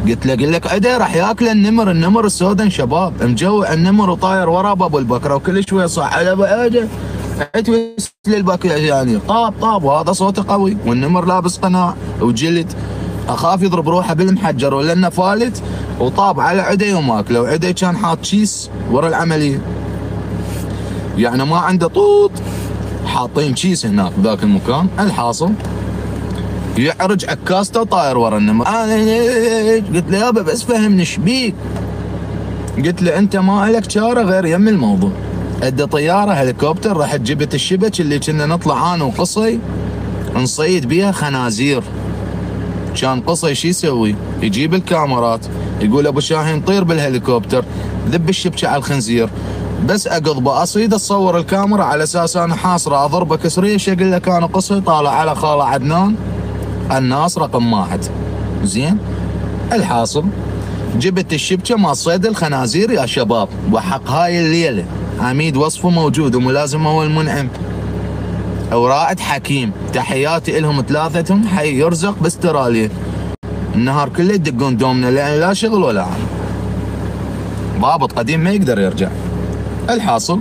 قلت له اقول لك عدي راح ياكل النمر السودان شباب مجوع النمر وطاير ورا باب البكره وكل شويه صح على بعيده اتوسل البكره يعني طاب وهذا صوته قوي والنمر لابس قناع وجلد اخاف يضرب روحه بالمحجر ولانه فالت وطاب على عدي وماكله وعدي كان حاط كيس ورا العمليه يعني ما عنده طوط حاطين كيس هناك بذاك المكان. الحاصل يعرج عكاسته وطاير ورا النمر. انا قلت له يابا بس فهمني ايش بيك؟ قلت له انت ما لك شاره غير يم الموضوع. ادى طياره هليكوبتر رحت جبت الشبك اللي كنا نطلع انا وقصي نصيد بيها خنازير. كان قصي شو يسوي؟ يجيب الكاميرات يقول ابو شاهين طير بالهليكوبتر ذب الشبكه على الخنزير بس اقضبه اصيد اتصور الكاميرا على اساس انا حاصره اضربه كسريه اقول لك انا قصي طالع على خاله عدنان الناس رقم 1 زين. الحاصل جبت الشبكه مال صيد الخنازير يا شباب وحق هاي الليله عميد وصفه موجود وملازمه هو المنعم ورائد حكيم تحياتي لهم ثلاثتهم حي يرزق باستراليا النهار كله يدقون دومنا لان لا شغل ولا عمل ضابط قديم ما يقدر يرجع. الحاصل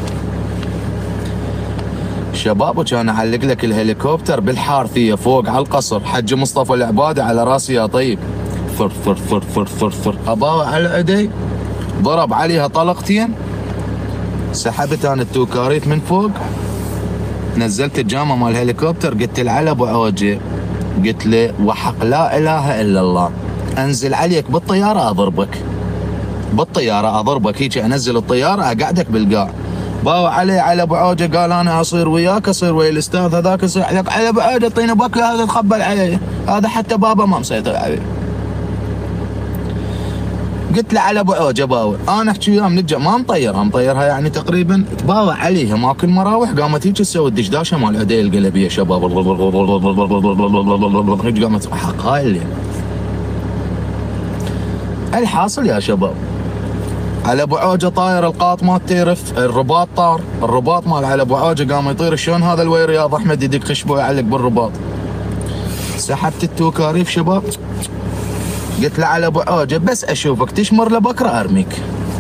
شباب وكان اعلق لك الهليكوبتر بالحارثيه فوق على القصر حج مصطفى العبادي على راسي يا طيب فر فر فر فر فر فر اباوع على عدي ضرب عليها طلقتين سحبت انا التوكاريت من فوق نزلت الجامه مال الهليكوبتر قلت له على ابو عوجه قلت له وحق لا اله الا الله انزل عليك بالطياره اضربك بالطياره اضربك هيك انزل الطياره اقعدك بالقاع. باوع علي على ابو عوجه قال انا اصير وياك اصير ويا الاستاذ هذاك يصيح لك على ابو عوجه اعطيني بكله هذا تخبل علي هذا حتى بابا ما مسيطر عليه. قلت له على ابو عوجه باوع انا احكي وياه من ما مطيرها يعني تقريبا باوع عليها ماكل مراوح قامت هيك تسوي الدشداشه مال عدي القلبيه شباب هيك قامت حق هاي الليل. الحاصل يا شباب على ابو عوجه طاير القاط ما تيرف الرباط طار الرباط مال على ابو عوجه قام يطير شلون هذا الوي رياض احمد يدق خشبه ويعلق بالرباط. سحبت التوكاريف شباب قلت له على ابو عوجه بس اشوفك تشمر لبكره ارميك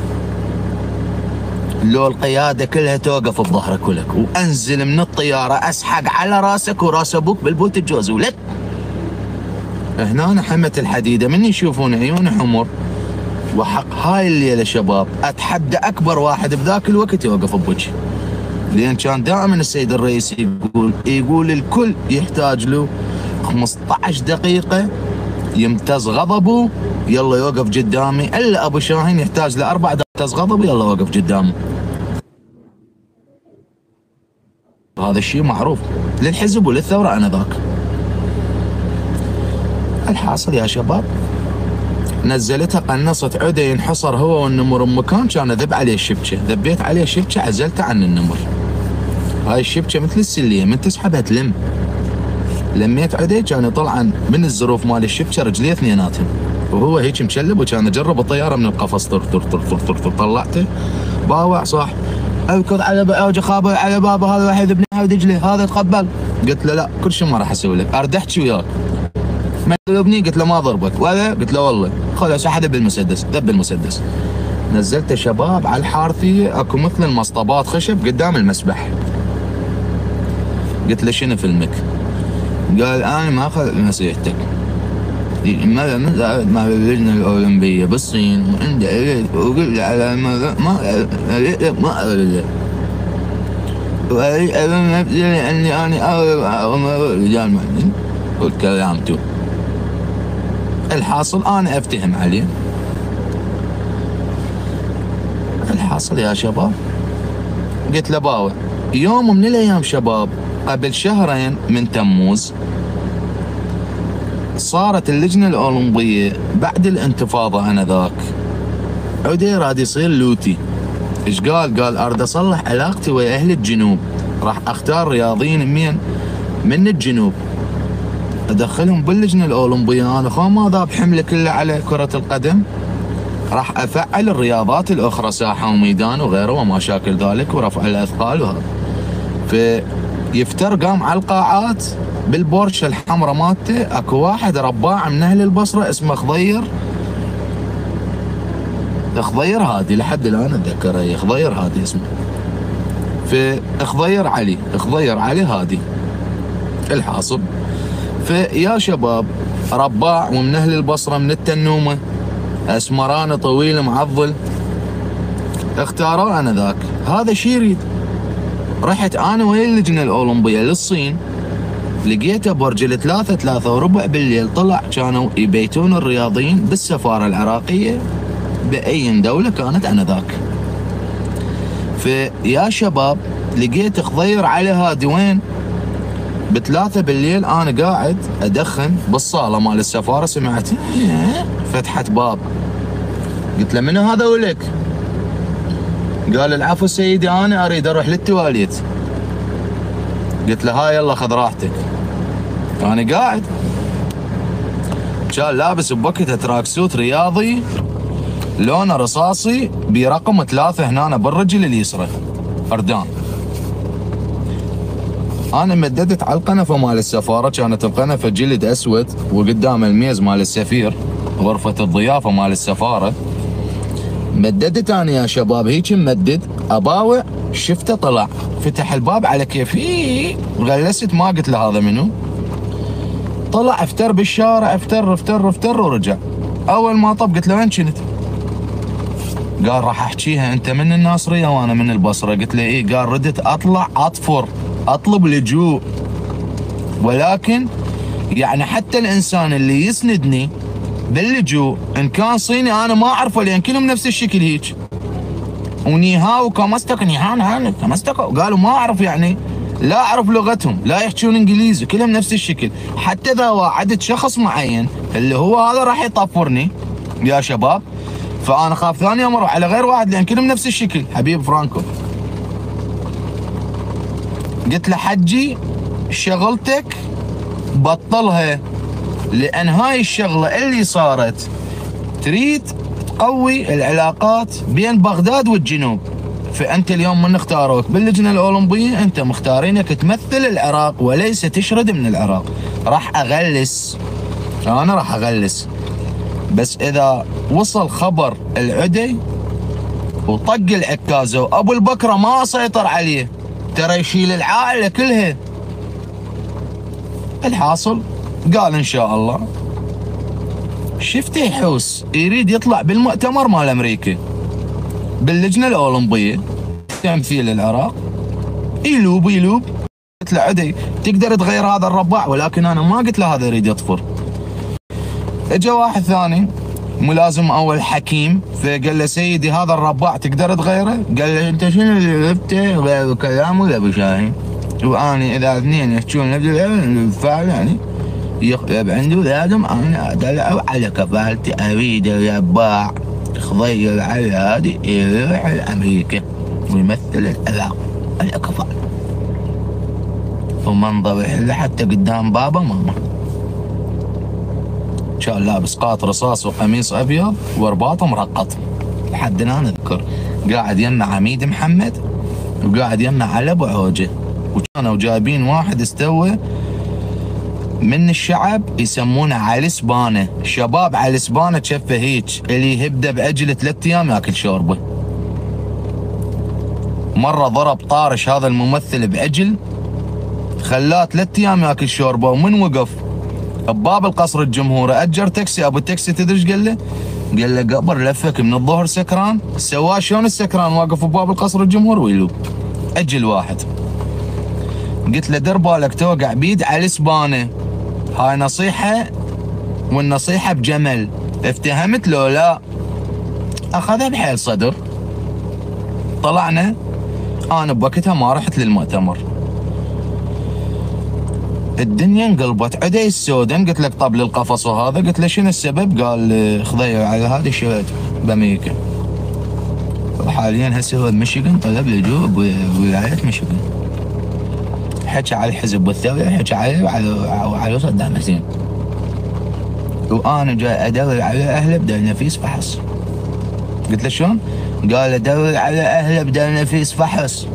لو القياده كلها توقف بظهرك ولك وانزل من الطياره اسحق على راسك وراس ابوك بالبوت الجوز ولك. هنا حمت الحديده من يشوفون عيون حمر وحق هاي الليله شباب اتحدى اكبر واحد بذاك الوقت يوقف بوجهي لان كان دائما السيد الرئيس يقول الكل يحتاج له 15 دقيقه يمتز غضبه يلا يوقف قدامي الا ابو شاهين يحتاج له 4 دقائق يمتز غضبه يلا وقف قدامه. هذا الشيء معروف للحزب وللثوره انذاك. الحاصل يا شباب نزلتها قنصت عدي ينحصر هو والنمر بمكان كان اذب عليه الشبكه ذبيت عليه الشبكه عزلته عن النمر. هاي الشبكه مثل السليه من تسحبها تلم لميت عدي كان يطلع من الزروف مال الشبكه رجليه اثنيناتهم وهو هيك مشلب وكان يجرب الطياره من القفص طر طر طر طر طر, طر طلعته باوع صح اركض على بعوجه خابر على بابا هذا واحد ابن دجله هذا تقبل. قلت له لا كل شيء ما راح اسوي لك ارد احكي وياك ما تضربني قلت له ما ضربك ولا قلت له والله خلاص احد بالمسدس ذب المسدس. نزلت شباب على الحارثيه اكو مثل المصطبات خشب قدام المسبح. قلت له شنو فيلمك؟ قال انا ما اخذ نصيحتك ما اللجنه الاولمبيه بالصين وعندي وقل على ما اريد اني انا رجال والكلامته. الحاصل انا افتهم عليه. الحاصل يا شباب قلت له باوع يوم من الايام شباب قبل شهرين من تموز صارت اللجنه الاولمبيه بعد الانتفاضه انذاك عدي راد يصير لوتي. ايش قال؟ قال اريد اصلح علاقتي ويا اهل الجنوب راح اختار رياضيين من الجنوب ادخلهم باللجنه الاولمبيه. انا خو ما ذاب حمله كله على كره القدم راح افعل الرياضات الاخرى ساحه وميدان وغيره وما شاكل ذلك ورفع الاثقال وهذا. فيفتر قام على القاعات بالبورشه الحمراء مالته اكو واحد رباع من اهل البصره اسمه خضير خضير هادي، لحد الان اتذكره، هي خضير هادي اسمه. فخضير علي، خضير علي هادي. الحاصل فيا شباب، رباع ومن اهل البصره من التنومه، اسمراني طويل معضل، اختاروه انذاك. هذا شي يريد. رحت انا ويا اللجنه الاولمبيه للصين، لقيته برجل 3:03 بالليل طلع، كانوا يبيتون الرياضيين بالسفاره العراقيه باي دوله كانت انذاك. فيا شباب لقيت خضير علي هادي وين؟ ب3 بالليل انا قاعد ادخن بالصاله مال السفاره، سمعت فتحت باب. قلت له منو هذا ولك؟ قال العفو سيدي انا اريد اروح للتواليت. قلت له هاي يلا خذ راحتك. انا قاعد، كان لابس بوقتها تراك سوت رياضي لونه رصاصي برقم 3 هنا بالرجل اليسرى اردان. انا مددت على القنفه مال السفاره، كانت القنفه جلد اسود وقدام الميز مال السفير، غرفه الضيافه مال السفاره. مددت انا يا شباب، هيك ممدد اباوع، شفته طلع فتح الباب على كيفي، غلست ما قلت له هذا منو. طلع افتر بالشارع، افتر ورجع. اول ما طب قلت له وين كنت؟ قال راح احكيها، انت من الناصريه وانا من البصره. قلت له ايه. قال ردت اطلع اطفر اطلب لجوء، ولكن يعني حتى الانسان اللي يسندني باللجوء ان كان صيني انا ما اعرفه، لان كلهم نفس الشكل هيك، ونيهاو كمستك نيهان كمستك. قالوا ما اعرف، يعني لا اعرف لغتهم، لا يحكون انجليزي، كلهم نفس الشكل. حتى اذا وعدت شخص معين اللي هو هذا راح يطفرني يا شباب، فانا خاف ثاني يوم اروح على غير واحد، لان كلهم نفس الشكل. حبيب فرانكو، قلت له حجي شغلتك بطلها، لان هاي الشغله اللي صارت تريد تقوي العلاقات بين بغداد والجنوب. فانت اليوم من اختاروك باللجنه الاولمبيه، انت مختارينك تمثل العراق وليس تشرد من العراق. راح اغلس، انا راح اغلس، بس اذا وصل خبر العدي وطق العكازه وابو البكره ما سيطر عليه، ترى يشيل العائله كلها. الحاصل قال ان شاء الله. شفته يحوس يريد يطلع بالمؤتمر مال امريكا باللجنه الاولمبيه تمثيل العراق، يلوب. قلت له عدي تقدر تغير هذا الرباع، ولكن انا ما قلت له هذا يريد يطفر. اجى واحد ثاني ملازم اول حكيم، فقال له سيدي هذا الرباع تقدر تغيره؟ قال له انت شنو اللي جبته غير كلام ولا بشاهين؟ واني اذا اثنين يحكون الفعل يعني يقلب عنده، لازم انا ادلعه على كفالتي. اريد الرباع خضير على هادي يروح لامريكا ويمثل العراق على كفال، ومنظر يحل حتى قدام بابا ماما. كان لابس قاط رصاص وقميص ابيض ورباطه مرقط لحد الان اذكر. قاعد يمه عميد محمد وقاعد يمه على ابو عوجه، وكانوا جايبين واحد استوى من الشعب يسمونه علي سبانه. شباب علي سبانه شفه هيك اللي يهبده باجل 3 ايام ياكل شوربه. مره ضرب طارش هذا الممثل باجل، خلاه 3 ايام ياكل شوربه. ومن وقف بباب القصر الجمهوري اجر تاكسي، ابو التاكسي تدري ايش قال له؟ قال له قبر لفك من الظهر سكران. سواه شلون السكران واقف بباب القصر الجمهوري ويلوب. اجل واحد. قلت له دير بالك توقع بيد علي سبانه، هاي نصيحه والنصيحه بجمل، افتهمت لو لا؟ اخذها بحيل صدر. طلعنا، انا بوقتها ما رحت للمؤتمر، الدنيا انقلبت عدي السودان. قلت لك طب للقفص وهذا، قلت له شنو السبب؟ قال خضير على هذا الشباب بامريكا، وحاليا هسه هو بميشيغان، طلب لجوء بولايه ميشيغان. حكى على الحزب والثوره، حكى عليه وعلى صدام حسين، وانا جاي ادور على اهله بدل نفيس فحص. قلت له شلون؟ قال ادور على اهله بدل نفيس فحص،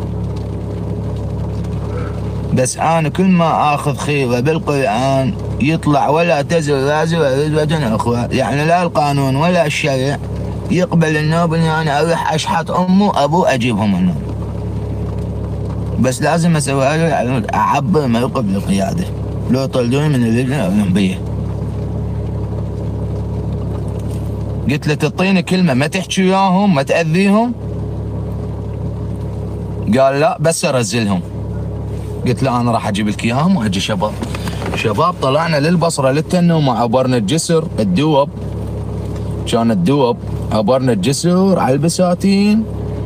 بس انا كل ما اخذ خيره بالقران يطلع ولا تزر وازره وزر اخرى، يعني لا القانون ولا الشرع يقبل النوب اني انا اروح اشحت امه وابوه اجيبهم النوب، بس لازم اسوي اعبر موقف القياده، لو يطردوني من اللجنه الاولمبيه. قلت له تعطيني كلمه ما تحكي وياهم ما تاذيهم؟ قال لا بس ارزلهم. قلت له انا راح اجيب لك اياهم واجي شباب طلعنا للبصره للتنومه، عبرنا الجسر الدوب، كان الدوب عبرنا الجسر على البساتين،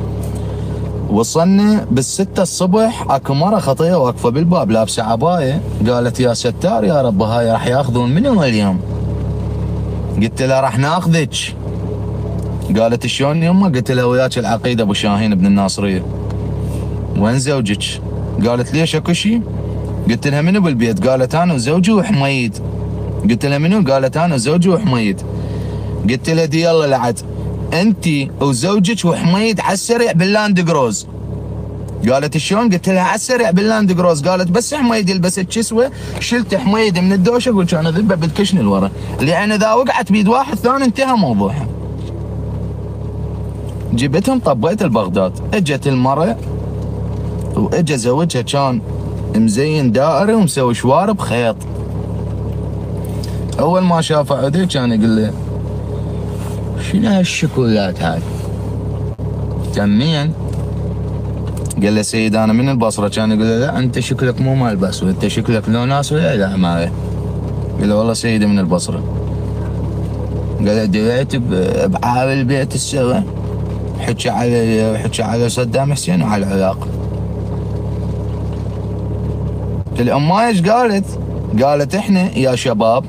وصلنا بالستة الصبح اكو مرة خطية واقفة بالباب لابسة عباية، قالت يا ستار يا رب هاي راح ياخذون منو اليوم؟ قلت لها راح ناخذك. قالت شلون يمه؟ قلت لها وياك العقيد ابو شاهين بن الناصرية. وين زوجك؟ قالت ليش اكو شيء؟ قلت لها منو بالبيت؟ قالت انا وزوجي وحميد. قلت لها منو؟ قالت انا وزوجي وحميد. قلت لها دي يلا لعد انت وزوجك وحميد على السريع باللاند كروز. قالت شلون؟ قلت لها على السريع باللاند كروز. قالت بس حميد يلبس الكسوه. شلت حميد من الدوشه قلت كان اذبه بالكشن الورا، لان اذا وقعت بيد واحد ثاني انتهى موضوعها. جبتهم طبيت البغداد. اجت المرة واجا زوجها كان مزين دائري ومسوي شوارب خيط. اول ما شافه عدي كان يقول له شنو هالشكولات هاي؟ تمين؟ قال له سيد انا من البصره. كان يقول له لا انت شكلك مو مال بصره، انت شكلك لو ناس ولا لا معي. قال له والله سيدي من البصره. قال له دريت بعاب البيت السوا، حكى على صدام حسين وعلى العراق. الأم ايش قالت؟ قالت احنا يا شباب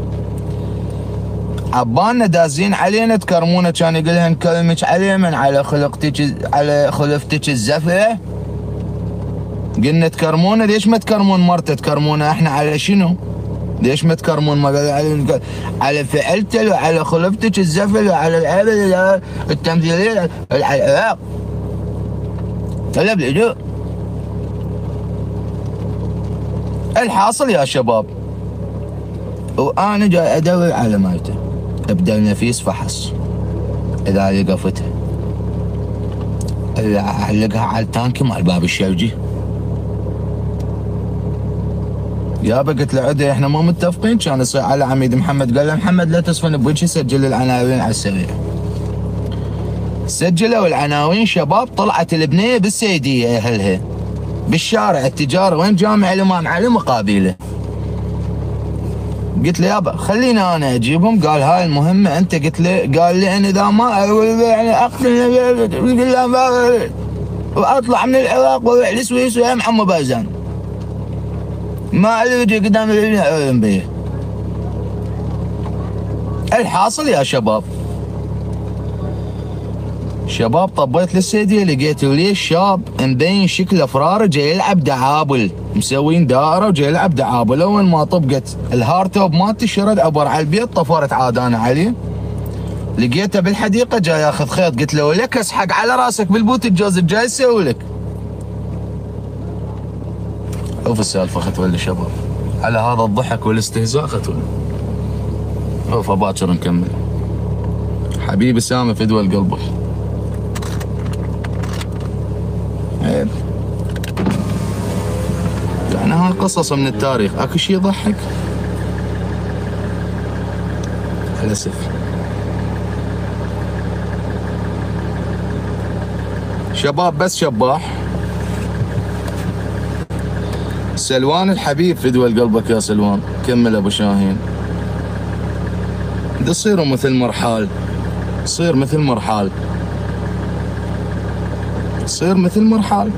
عبالنا دازين علينا تكرمونا. كان يقول نكرمك على من؟ على خلفتك الزفه. قلنا تكرمونا، ليش ما تكرمون مرته؟ تكرمونا احنا على شنو؟ ليش ما تكرمون على فعلته وعلى خلفتك الزفه وعلى العيبه التمثيليه على العراق؟ طلب الهدوء. الحاصل يا شباب وانا جاي ادور على مايته، ابدا نفيس فحص، اذا لقفتها اعلقها على التانكي مال باب الشوجي. يابا قلت له عدي احنا مو متفقين. كان يصير على عميد محمد، قال له محمد لا تصفن بوجهي، سجل العناوين على السريع. سجلوا العناوين شباب، طلعت البنيه بالسيديه اهلها بالشارع التجاري وين جامع الامام علي مقابله. قلت له يابا خليني انا اجيبهم. قال هاي المهمه انت. قلت له قال لي انا اذا ما يعني اقتل واطلع من العراق واروح للسويس ويا محمد بازان ما اريد قدام الاولمبيه. الحاصل يا شباب طبيت للسيديه لقيت ليش شاب مبين شكله فراره جاي يلعب دعابل، مسوين دائره وجاي يلعب دعابل. اول ما طبقت الهارتوب مالتي شرد عبر على البيت، طفرت عاد انا عليه لقيته بالحديقه جاي ياخذ خيط. قلت له ولك اسحق على راسك بالبوت الجوز الجاي يسوي لك. شوف السالفه ختولي شباب، على هذا الضحك والاستهزاء ختولي. شوف باكر نكمل. حبيبي سامي فدوى قلبك. عيب يعني هاي قصص من التاريخ، اكو شيء يضحك؟ للاسف. شباب بس شباح. سلوان الحبيب فدوى قلبك يا سلوان، كمل ابو شاهين. تصيروا مثل مرحال، صير مثل مرحال، صير مثل مرحال.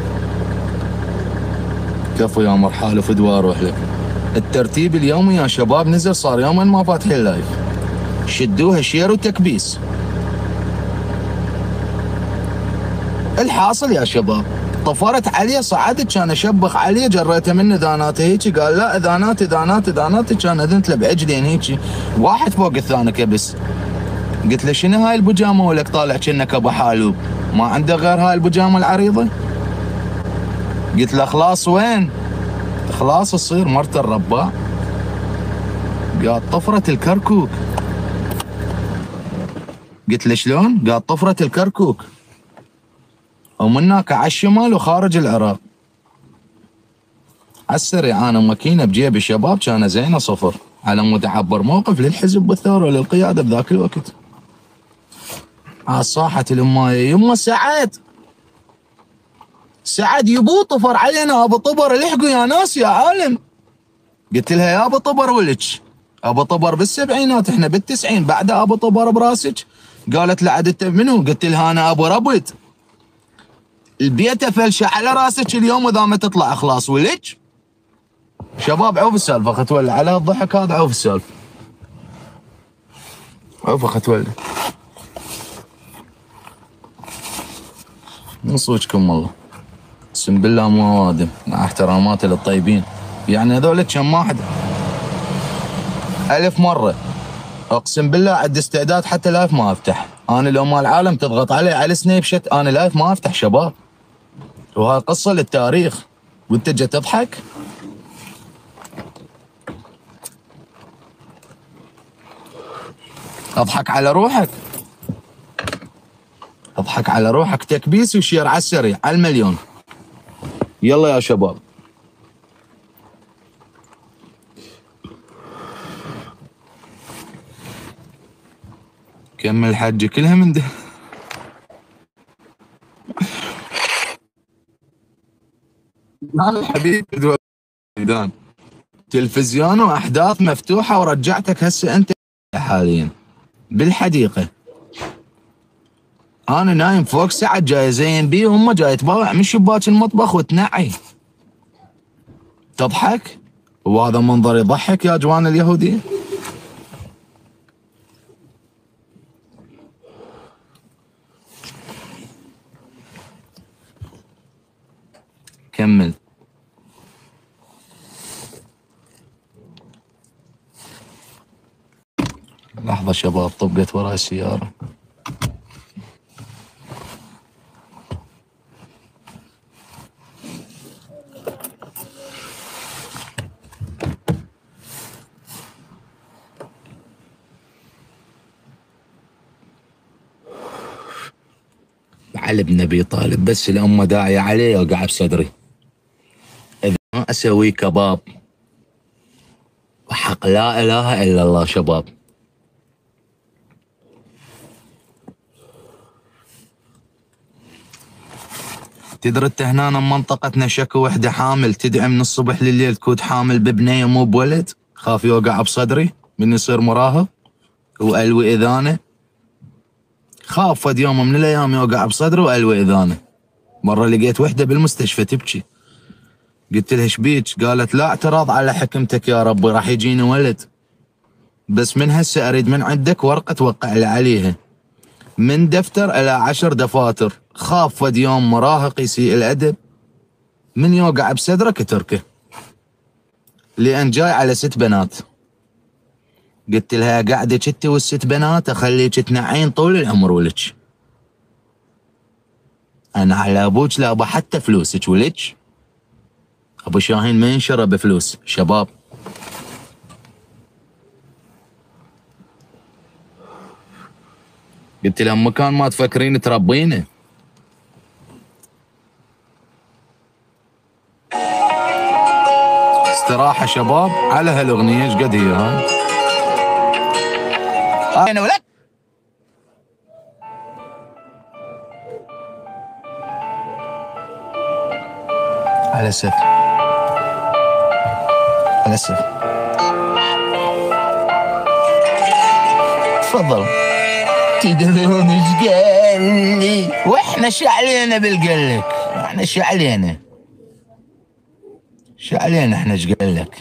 كفو يا مرحال وفدوى اروح لك. الترتيب اليومي يا شباب نزل، صار يوما ما فاتحين لايف، شدوها شير وتكبيس. الحاصل يا شباب طفرت عليه، صعدت كان اشبخ عليه، جريته منه ذاناته هيجي. قال لا ذاناتي كان اذنت له بعجلين هيجي واحد فوق الثاني كبس. قلت له شنو هاي البجامه ولك طالع كأنك ابو حالوب؟ ما عنده غير هاي البجامه العريضه؟ قلت له خلاص وين؟ خلاص تصير مرت الرباع. قال طفرت الكركوك. قلت له شلون؟ قال طفرة الكركوك، ومن هناك على الشمال وخارج العراق. على السريع انا ماكينه بجيب شباب كان زينه صفر، على مود اعبر موقف للحزب والثوره وللقياده بذاك الوقت. على صاحة الامايه يما سعد يبو طفر علينا ابو طبر، الحقوا يا ناس يا عالم. قلت لها يا ابو طبر ولج، ابو طبر بالسبعينات احنا بالتسعين، بعد ابو طبر براسك. قالت لا عاد انت منو؟ قلت لها انا ابو ربد، البيت فلشه على راسك اليوم واذا ما تطلع اخلاص ولج. شباب عوف السالفه اخت ولد، على الضحك هذا عوف السالفه، عوف اخت ولد. من صوتكم والله اقسم بالله مو وادم، مع احتراماتي للطيبين، يعني هذول كم واحد 1000 مره اقسم بالله عد استعداد حتى لايف ما افتح. انا لو ما العالم تضغط علي على سنيب شات انا لايف ما افتح شباب، وهاي قصه للتاريخ وانت جاي تضحك. اضحك على روحك، اضحك على روحك. تكبيس وشير على السريع على المليون. يلا يا شباب. كمل حجي كلها من ده. لا حبيبي دان تلفزيون واحداث مفتوحه ورجعتك هسه انت حاليا بالحديقه. انا نايم فوق سعد جاي زين بي وهم جاي تباوع من شباك المطبخ وتنعي. تضحك؟ وهذا منظر يضحك يا جوان اليهودي؟ كمل. لحظة شباب طبقت وراي السيارة. علي بن ابي طالب بس الامه داعيه عليه يوقع بصدري. اذا ما اسوي كباب وحق لا اله الا الله شباب. تدري انت هنا بمنطقتنا شكو وحده حامل تدعي من الصبح لليل تكون حامل ببنيه مو بولد، خاف يوقع بصدري من يصير مراهق والوي اذانه. خاف فد يوم من الايام يوقع بصدره والوي اذانه. مره لقيت وحده بالمستشفى تبكي، قلت لها شبيك؟ قالت لا اعتراض على حكمتك يا ربي راح يجيني ولد، بس من هسه اريد من عندك ورقه توقع لي عليها من دفتر الى 10 دفاتر. خاف فد يوم مراهق يسيء الادب من يوقع بصدرك اتركه، لان جاي على 6 بنات. قلت لها قعدك انت والست بنات اخليك تنعين طول العمر ولك. انا على ابوك لا ابو حتى فلوسك ولك. ابو شاهين ما ينشرى بفلوس شباب. قلت لها مكان ما تفكرين تربينه. استراحة شباب على هالاغنية. ايش قد هي هاي؟ انا ولك على سف على سف. تفضل. تدرون ايش قال لي؟ واحنا شعلينا بالقلك، احنا شعلينا احنا ايش قال لك؟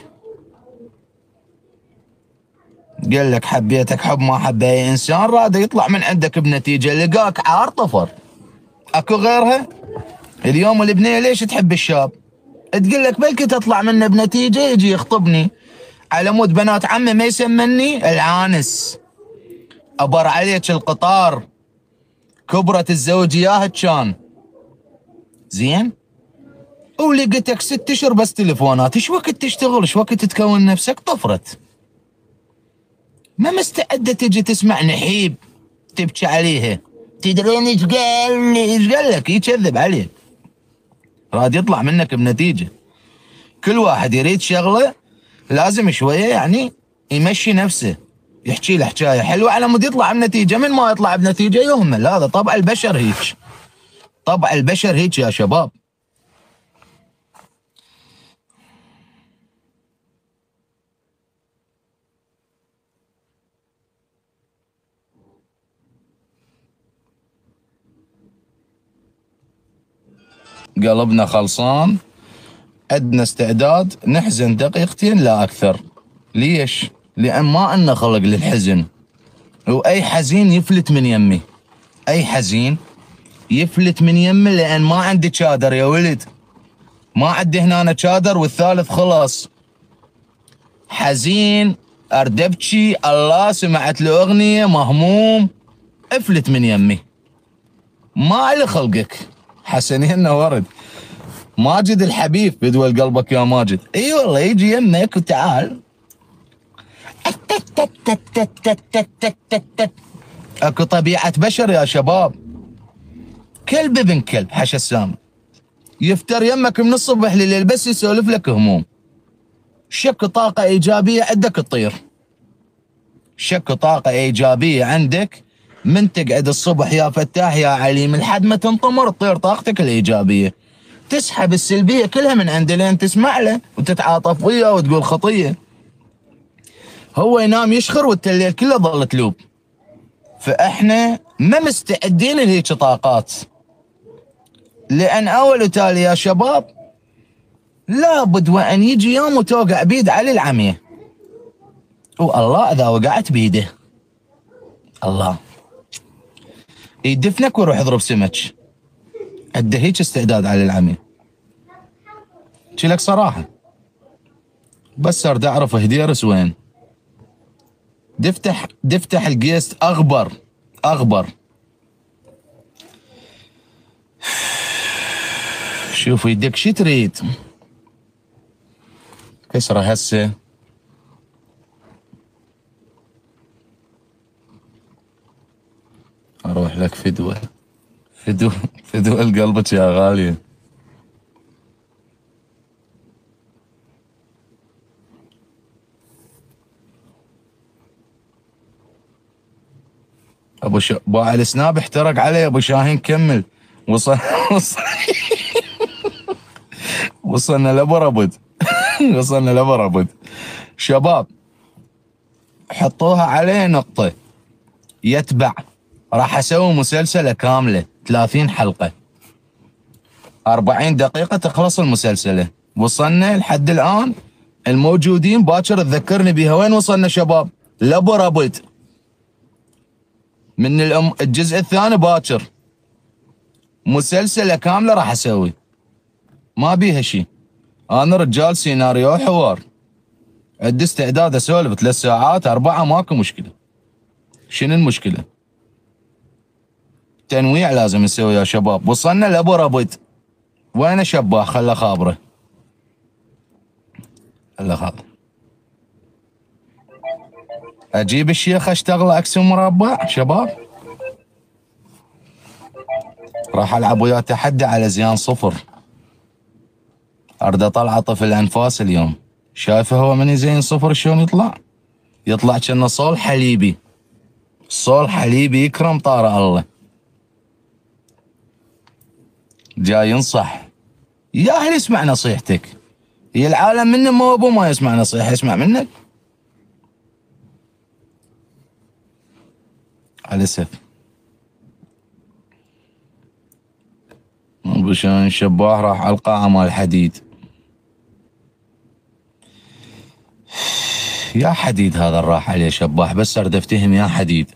قال لك حبيتك حب ما حب اي انسان، راد يطلع من عندك بنتيجه لقاك عار طفر. اكو غيرها؟ اليوم البنيه ليش تحب الشاب؟ تقول لك بلكي تطلع منه بنتيجه يجي يخطبني على مود بنات عمي ما يسمني العانس. ابر عليك القطار كبرت الزوج ياها كان زين، ولقيتك 6 اشهر بس تليفونات. ايش وقت تشتغل؟ ايش وقت تكون نفسك؟ طفرت ما مستعده تجي تسمع نحيب تبكي عليها. تدرون ايش قال لي؟ ايش قال لك؟ يكذب عليك، راد يطلع منك بنتيجه. كل واحد يريد شغله لازم شويه يعني يمشي نفسه، يحكي له حكايه حلوه على مود يطلع بنتيجه. من ما يطلع بنتيجه يهمل. هذا طبع البشر هيك، طبع البشر هيك يا شباب. قلبنا خلصان، عندنا استعداد نحزن دقيقتين لا اكثر. ليش؟ لان ما عندنا خلق للحزن، واي حزين يفلت من يمي. اي حزين يفلت من يمي لان ما عندي شادر يا ولد. ما عندي هنا أنا شادر والثالث خلص. حزين اردبشي الله سمعت له اغنيه مهموم افلت من يمي. ما لي خلقك. حسنين ورد. ماجد الحبيب بدول قلبك يا ماجد. اي والله يجي يمك وتعال. اكو طبيعة بشر يا شباب. كلب ابن كلب حش السام يفتر يمك من الصبح لليل بس يسولف لك هموم. شك طاقة ايجابية عندك تطير. شك طاقة ايجابية عندك من تقعد الصبح يا فتاح يا عليم لحد ما تنطمر تطير طاقتك الايجابية. تسحب السلبية كلها من عنده لين تسمع له وتتعاطف وياه وتقول خطية. هو ينام يشخر وانت الليل كله ظل تلوب. فاحنا ما مستعدين لهيك طاقات. لان اول وتالي يا شباب لابد وان يجي يوم وتوقع بيد علي العمية. والله اذا وقعت بيده الله يدفنك ويروح يضرب سمك. عنده هيك استعداد علي العمية. لك صراحة. بس ارد اعرف هديرس وين. دفتح القيست اغبر. شوف يدك شي تريد. كسره هسه. اروح لك فدوة لقلبك يا غالية. باع السناب احترق علي ابو شاهين. كمل. وصلنا لبربد. وصلنا لبربد. شباب حطوها عليه نقطة. يتبع. راح اسوي مسلسلة كاملة 30 حلقة 40 دقيقة تخلص المسلسلة. وصلنا لحد الآن الموجودين باكر تذكرني بيها. وين وصلنا شباب؟ لبربد. من الجزء الثاني باكر مسلسلة كاملة راح اسوي. ما بيها شي. انا رجال سيناريو حوار. عندي استعداد اسولف 3 ساعات 4 ماكو مشكلة. شنو المشكلة؟ تنويع لازم نسوي يا شباب. وصلنا لابو ربد. وين شباح؟ خله خابره. اجيب الشيخ اشتغل اكس مربع شباب. راح العب وياه تحدي على زيان 0. ارد اطلع طفل انفاس اليوم. شايفه هو من يزين 0 شلون يطلع كأنه صول حليبي. صول حليبي يكرم طارق الله. جاي ينصح. ياهل يسمع نصيحتك. هي العالم منه مو ابو ما يسمع نصيحة يسمع منك. على الاسف. ابو شاهين شباح راح على القاعة مال الحديد. يا حديد هذا راح عليه شباح. بس ارد افتهم يا حديد.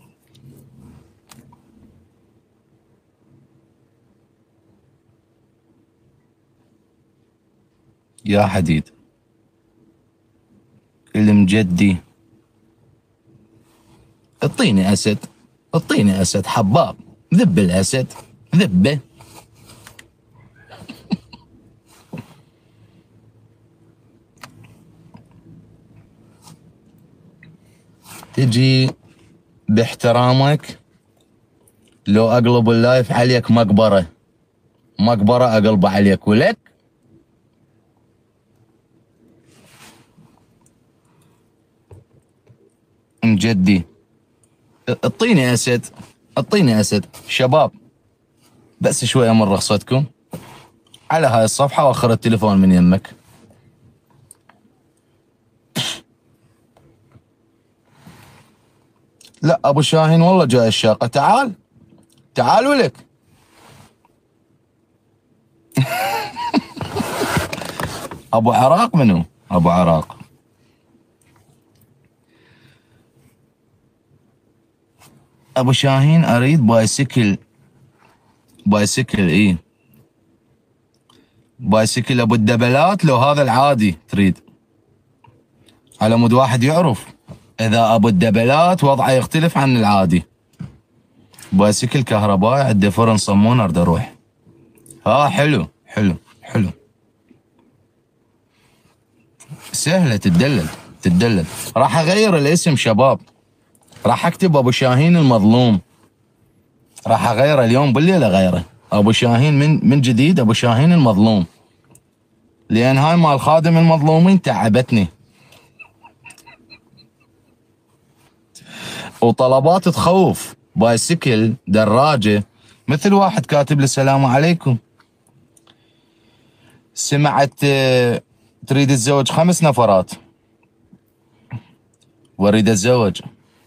يا حديد المجدي. اعطيني اسد حباب. ذب الاسد ذبه. تجي باحترامك لو اقلب اللايف عليك مقبره، مقبره اقلبه عليك ولك. من جدي اعطيني اسد، اعطيني اسد شباب، بس شويه من رخصتكم على هاي الصفحه واخر التليفون من يمك. لا ابو شاهين والله جاي الشاقه، تعال تعال ولك. ابو عراق منو؟ ابو عراق. ابو شاهين اريد بايسكل، بايسكل اي، بايسكل ابو الدبلات لو هذا العادي تريد؟ على مود واحد يعرف، اذا ابو الدبلات وضعه يختلف عن العادي. بايسكل كهربائي عنده فرن صمون اريد اروح. ها حلو حلو حلو، سهله تدلل تدلل. راح اغير الاسم شباب، راح اكتب ابو شاهين المظلوم، راح اغيره اليوم بالليل اغيره ابو شاهين من جديد، ابو شاهين المظلوم، لان هاي مال خادم المظلومين تعبتني. وطلبات تخوف، بايسكل دراجه، مثل واحد كاتب لي السلام عليكم، سمعت تريد تتزوج 5 نفرات واريد اتزوج.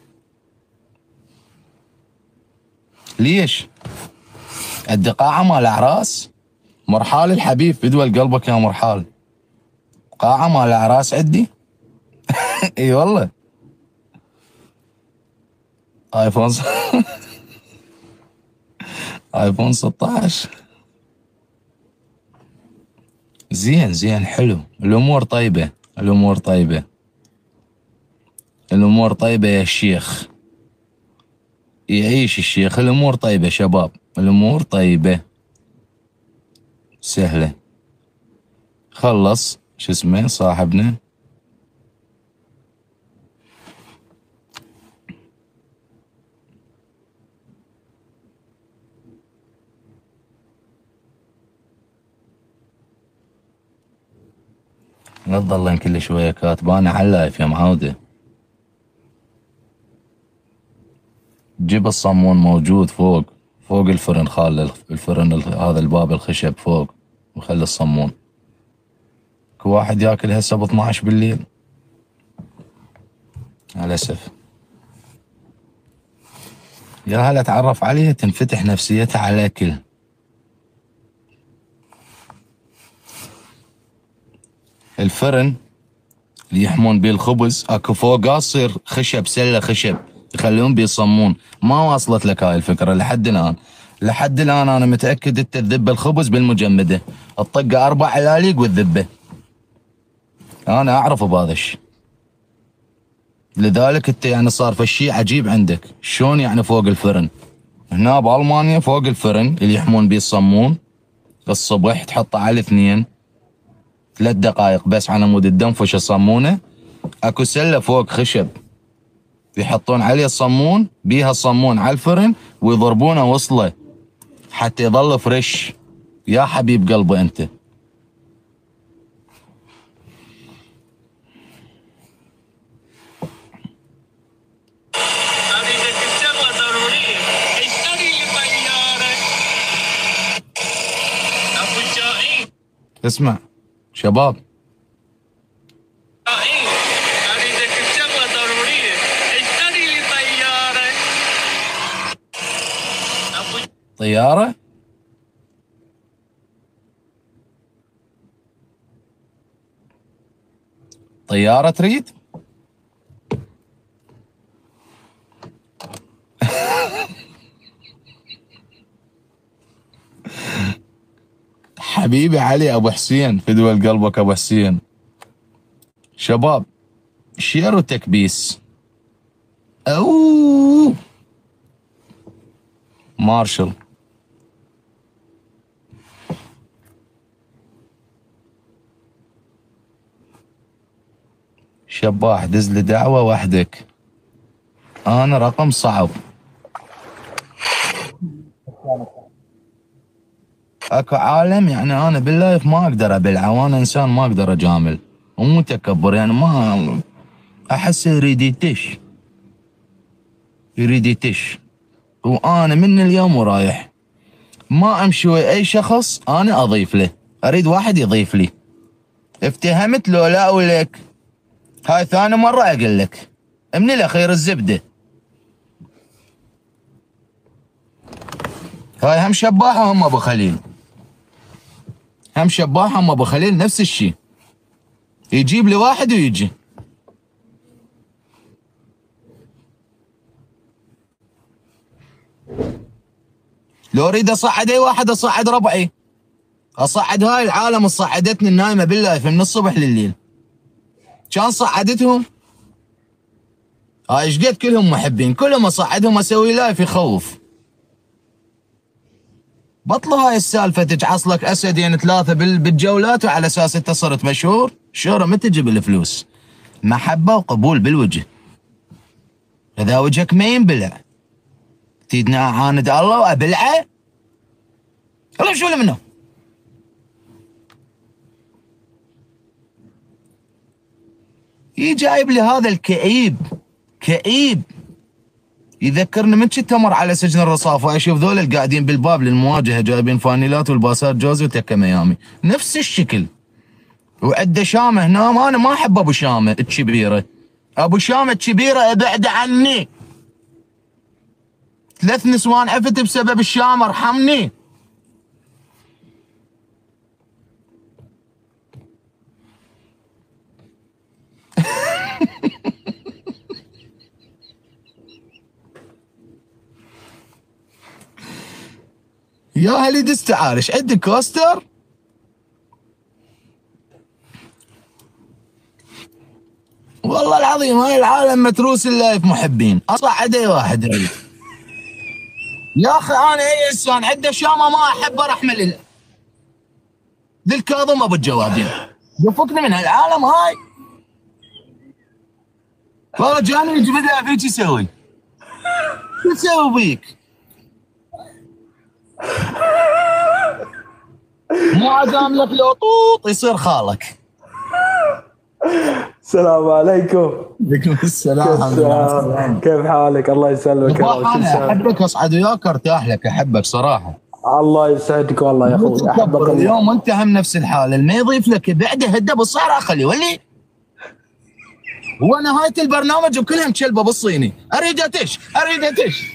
ليش؟ عندي قاعه مال اعراس، مرحال الحبيب بدول قلبك يا مرحال، قاعه مال اعراس عندي. اي والله. ايفون ايفون 16. زين زين حلو، الامور طيبه، الامور طيبه، الامور طيبه يا الشيخ، يعيش الشيخ. الامور طيبه شباب، الامور طيبه سهله. خلص شو اسمه صاحبنا، لا تضلين كل شويه كاتبانه على اللايف يا معوده. جيب الصمون موجود فوق، فوق الفرن، خال الفرن هذا الباب الخشب فوق، وخلي الصمون. كل واحد ياكل هسه ب 12 بالليل على الاسف. يا هلا اتعرف عليها تنفتح نفسيتها على الاكل. الفرن اللي يحمون بيه الخبز اكو فوقه تصير خشب، سله خشب يخلون بيه يصمون. ما واصلت لك هاي الفكره لحد الان؟ لحد الان انا متاكد انت تذب الخبز بالمجمده، تطقه 4 علاليق وتذبه. انا اعرف بهذا الشيء، لذلك انت يعني صار فشي عجيب عندك. شلون يعني فوق الفرن؟ هنا بالمانيا فوق الفرن اللي يحمون بيه الصمون الصبح تحطه على 2 3 دقائق بس على مود الدنفش الصمونه. اكو سله فوق خشب يحطون عليه الصمون، بيها الصمون على الفرن ويضربونه وصله حتى يظل فريش. يا حبيب قلبي انت. اسمع شباب، طيارة؟ طيارة تريد؟ حبيبي علي ابو حسين، فدوى قلبك ابو حسين. شباب شير وتكبيس. اوه مارشل. شباح دز لي دعوة وحدك، انا رقم صعب. اكو عالم يعني انا باللايف ما اقدر ابلعه، وانا انسان ما اقدر اجامل ومو متكبر، يعني ما احس يريد يتش، يريد يتش. وانا من اليوم ورايح ما امشي ويا اي شخص انا اضيف له، اريد واحد يضيف لي. افتهمت لو لا ولك؟ هاي ثاني مره اقول لك، من الاخير الزبده. هاي هم شباحه هم ابو خليل، هم شباحه هم ابو خليل نفس الشيء، يجيب لي واحد ويجي. لو اريد اصعد اي واحد اصعد ربعي، اصعد هاي العالم صعدتني النايمه بالله من الصبح لليل، كان صعدتهم هاي ايش قد كلهم محبين، كلهم اصعدهم اسوي لايف يخوف. بطلوا هاي السالفه تجعص لك اسدين ثلاثه بالجولات وعلى اساس انت صرت مشهور. الشهره ما تجي بالفلوس، محبه وقبول بالوجه. اذا وجهك ما ينبلع تيدنا اعاند الله وابلعه، الله شو منه. جايب لي هذا الكئيب، كئيب يذكرني من كنت امر على سجن الرصاف واشوف ذول القاعدين بالباب للمواجهه جايبين فانيلات والباسات جوزي وتكه ميامي نفس الشكل، وعنده شامه هنا. انا ما احب ابو شامه الكبيره، ابو شامه الكبيره ابعد عني. 3 نسوان عفت بسبب الشامه، ارحمني. يا هلي دست عارش عندك كوستر؟ والله العظيم هاي العالم متروس اللايف محبين، اصعد اي واحد اريد. يا اخي انا اي انسان عنده شامه ما احبه رحمه لله. ذي الكاظم ابو الجوادين يفكني من هالعالم هاي. والله جاني يجي بدأ فيك يسوي، شو يسوي بيك؟ مو عدام لك لو طوط يصير خالك. السلام عليكم. عليكم السلام. كيف حالك؟ الله يسلمك. انا احبك، اصعد وياك ارتاح لك، احبك صراحه. الله يسعدك والله يا اخوي، احبك. اليوم انت هم نفس الحال، اللي ما يضيف لك بعده هده بالصحراء خليه ولي. هو نهايه البرنامج وكلهم كلبه بالصيني، اريد اتش اريد اتش.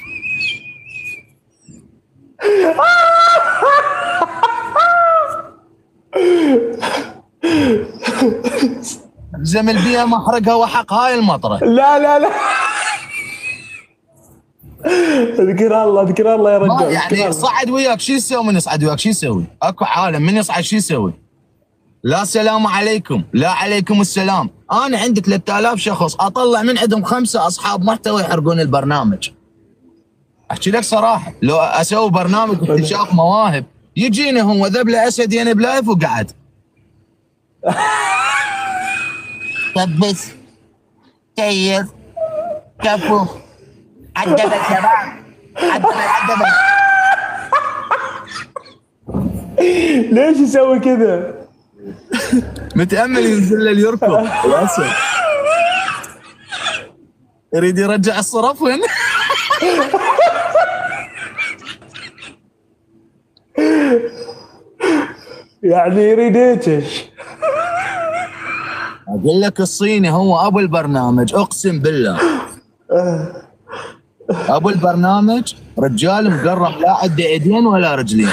زمل بيها محرقها وحق هاي المطره. لا لا لا اذكر الله اذكر الله يا رجال. يعني صعد وياك شو يسوي؟ من يصعد وياك شو يسوي؟ اكو عالم من يصعد شو يسوي؟ لا سلام عليكم، لا عليكم السلام. انا عندي 3000 شخص اطلع من عندهم 5 اصحاب محتوى يحرقون البرنامج. احكي لك صراحه، لو اسوي برنامج اكتشاف مواهب يجيني هو ذبل اسدين بلايف وقعد كبس كيف كفو عدبل شباب عدبل. ليش يسوي كذا؟ متامل ينزل له يركض الاسد، يريد يرجع الصرف وين. يعني يريد يتش. اقول لك الصيني هو ابو البرنامج، اقسم بالله. ابو البرنامج رجال مقرم، لا عنده ايدين ولا رجلين،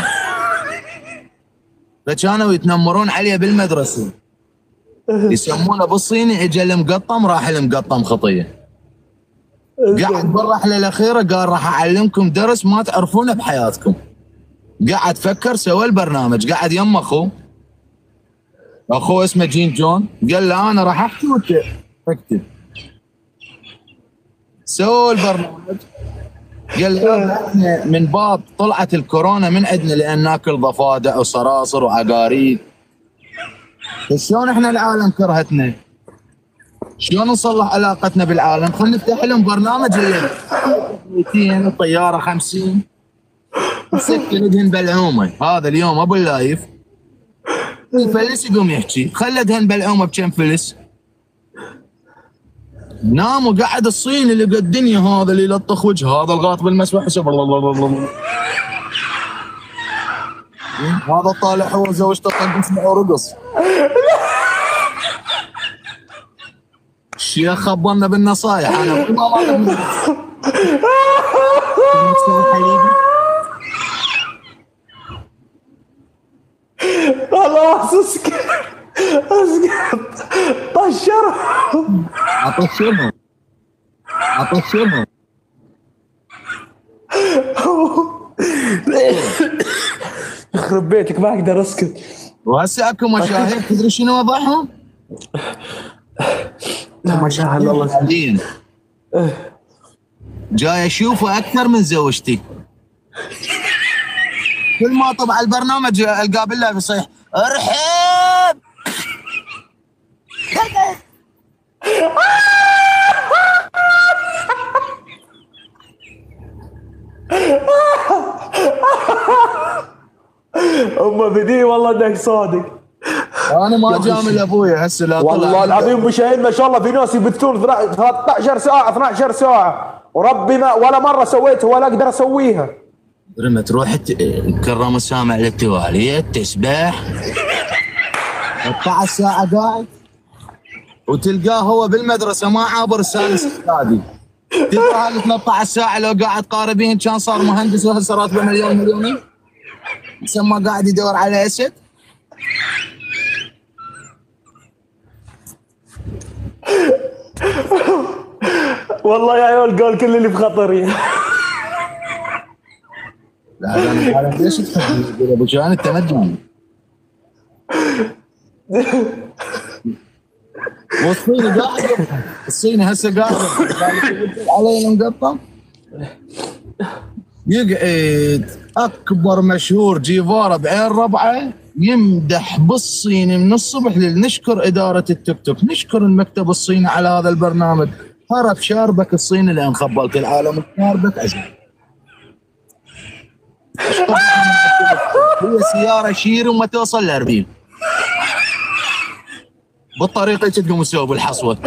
فكانوا يتنمرون عليه بالمدرسه يسمونه بالصيني اجى المقطم راح المقطم خطيه. قعد بالرحله الاخيره قال راح اعلمكم درس ما تعرفونه بحياتكم. قعد فكر سوى البرنامج، قعد يم اخوه اسمه جين جون، قال له انا راح احكي وانت اكتب. سووا البرنامج، قال له احنا من باب طلعت الكورونا من عندنا لان ناكل ضفادع وصراصر وعقاريد، شلون احنا العالم كرهتنا؟ شلون نصلح علاقتنا بالعالم؟ خلينا نفتح لهم برنامج اللي 200 الطياره 50 مسكر ادهن بالعومه هذا اليوم ابو اللايف الفلس يقوم يحكي خلى ادهن بالعومه بكم فلس نام وقعد الصيني اللي قد الدنيا هذا اللي يلطخ وجه هذا الغاط بالمسبح حسب هذا طالع هو زوجته طقس معه ورقص الشيخ خبرنا بالنصايح انا ما خلاص اسكت اسكت طشرهم اطشرهم يخرب بيتك ما اقدر اسكت. وهسه اكو مشاهير تدري شنو وضعهم؟ مشاهير الله جاي اشوفه اكثر من زوجتي كل ما طبع البرنامج القاه بالله بيصيح ارحب هم بدي والله انك صادق. انا ما جامل ابويا هسه لا طلع والله العظيم مشاهين ما شاء الله في ناس يبثون 13 ساعه 12 ساعه وربي ما ولا مره سويتها ولا اقدر اسويها. لما تروح تكرم السامع للتوالي تسبح 13 ساعه قاعد وتلقاه هو بالمدرسه ما عابر السادس الثاني تلقاه هذه 13 ساعه لو قاعد قاربين كان صار مهندس وهسه راتبه مليون مليونين يسمى قاعد يدور على اسد. والله يا عيال قال كل اللي بخطري. لا انا ليش تحب ابو جان انت مجنون. والصيني قاعد الصيني هسه قاعد علينا مقطع يقعد اكبر مشهور جيفارا بعين ربعه يمدح بالصيني من الصبح ليل. نشكر اداره التيك توك نشكر المكتب الصيني على هذا البرنامج هرب شاربك الصيني لان خبلت العالم شاربك عزيز. هي سياره شير وما توصل لاربيل بالطريقه تقوم تسوي بالحصوه.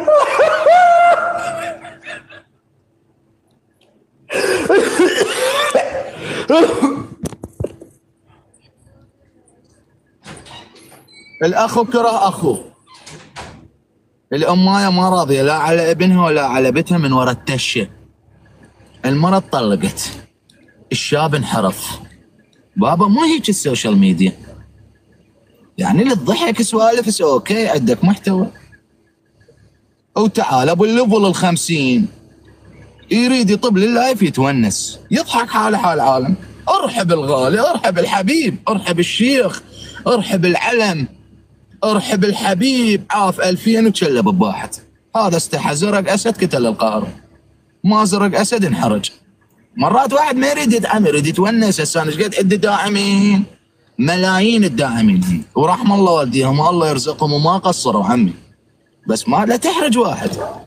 الاخ كره اخوه الامايه ما راضيه لا على ابنها ولا على بنتها من وراء التشه. المرة طلقت الشاب انحرف. بابا مو هيك السوشيال ميديا يعني للضحك سوالف اوكي عندك محتوى وتعال ابو الليفل ال50 يريد يطب لللايف يتونس يضحك حاله حال العالم. ارحب الغالي ارحب الحبيب ارحب الشيخ ارحب العلم ارحب الحبيب عاف 2000 وتشلب بواحد. هذا استحى زرق اسد قتل القهر ما زرق اسد انحرج. مرات واحد ما يريد يدعم يريد يتونس. هسه انا ايش قد عندي داعمين ملايين الداعمين ورحم الله والديهم والله يرزقهم وما قصروا عمي بس ما لا تحرج واحد.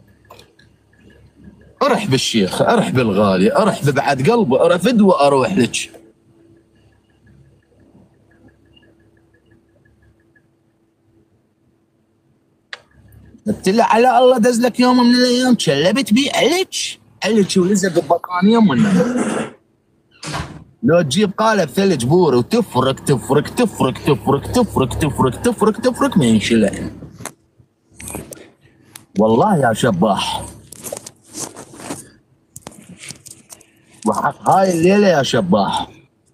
ارحب الشيخ ارحب الغالي ارحب بعد قلبه ارفد واروح لك. قلت له على الله دز لك يوم من الايام تشلبت بيه علك ولزق ببطانيه منه. لو تجيب قالب ثلج بور وتفرك تفرك تفرك تفرك تفرك تفرك تفرك تفرك ما ينشلع. والله يا شباح وحق هاي الليله يا شباح.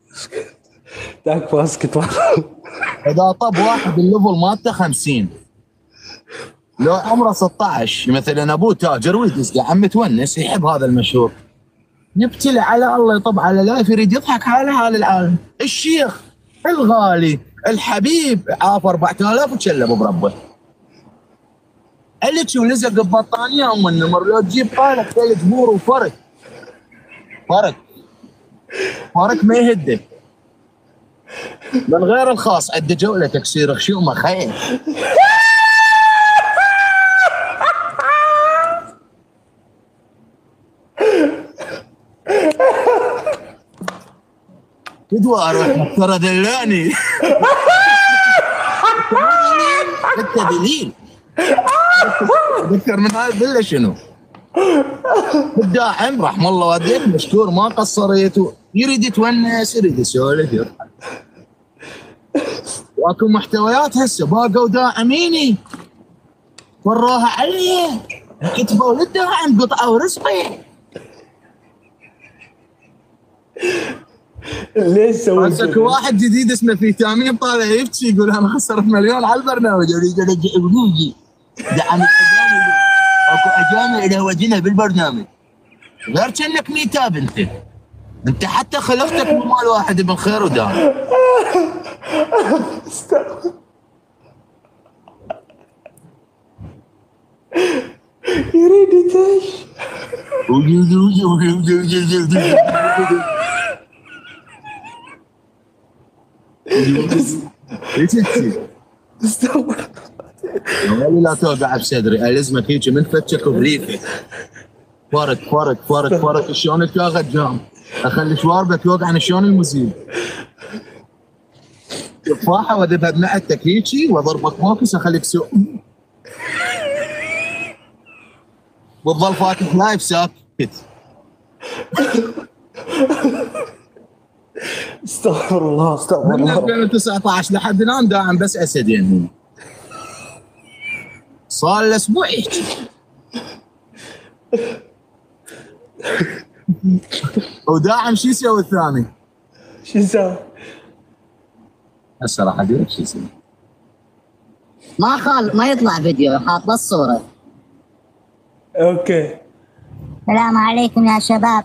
تكفى اسكت. اذا طب واحد الليفل مالته 50 لو عمره 16 مثلا ابوه تاجر ويدز يا عم تونس يحب هذا المشهور يبتلي على الله يطب على لايف يريد يضحك على حال العالم. الشيخ الغالي الحبيب عاف 4000 وتشلب بربه. علك ولزق ببطانيه ام النمر. لو تجيب قالب ثلج بور وفرق فرق ما يهدك من غير الخاص عنده جوله تكسير خشومه خير. قدوة اروح ترى دلاني. انت دليل. اذكر من هاي الفيلا شنو؟ الداعم رحم الله والديك مشكور ما قصريت، يريد يتونس يريد يسولف يضحك. واكو محتويات هسه باقوا داعميني وراها علي كتبوا للداعم قطعوا رزقي. ليش سويت هسه اكو واحد جديد اسمه فيتامين طالع يبكي يقول انا خسرت مليون على البرنامج اريد ارجع دعم الاجانب. اكو اجانب له وجهنا بالبرنامج غير كأنك ميتاب انت حتى خلفتك مو مال واحد ابن خير ودار. يريد يتش. استغفر والله لا توقع بصدري الزمك هيك من فتشك بريفك. فرق شلون تاخذ جام اخلي شواربك يوقعن شلون المزيد. تفاحه واذبها بمعدتك هيجي واضربك موكس اخليك سوق. وتظل فاتح لايف ساكت. استغفر الله استغفر من الله. 2019 لحد الان داعم بس اسدين. صار له اسبوع يحكي. وداعم شو يسوي الثاني؟ شو يسوي؟ هسه راح اديرك شو يسوي. ما خال ما يطلع فيديو حاط بس صورة. اوكي. السلام عليكم يا شباب.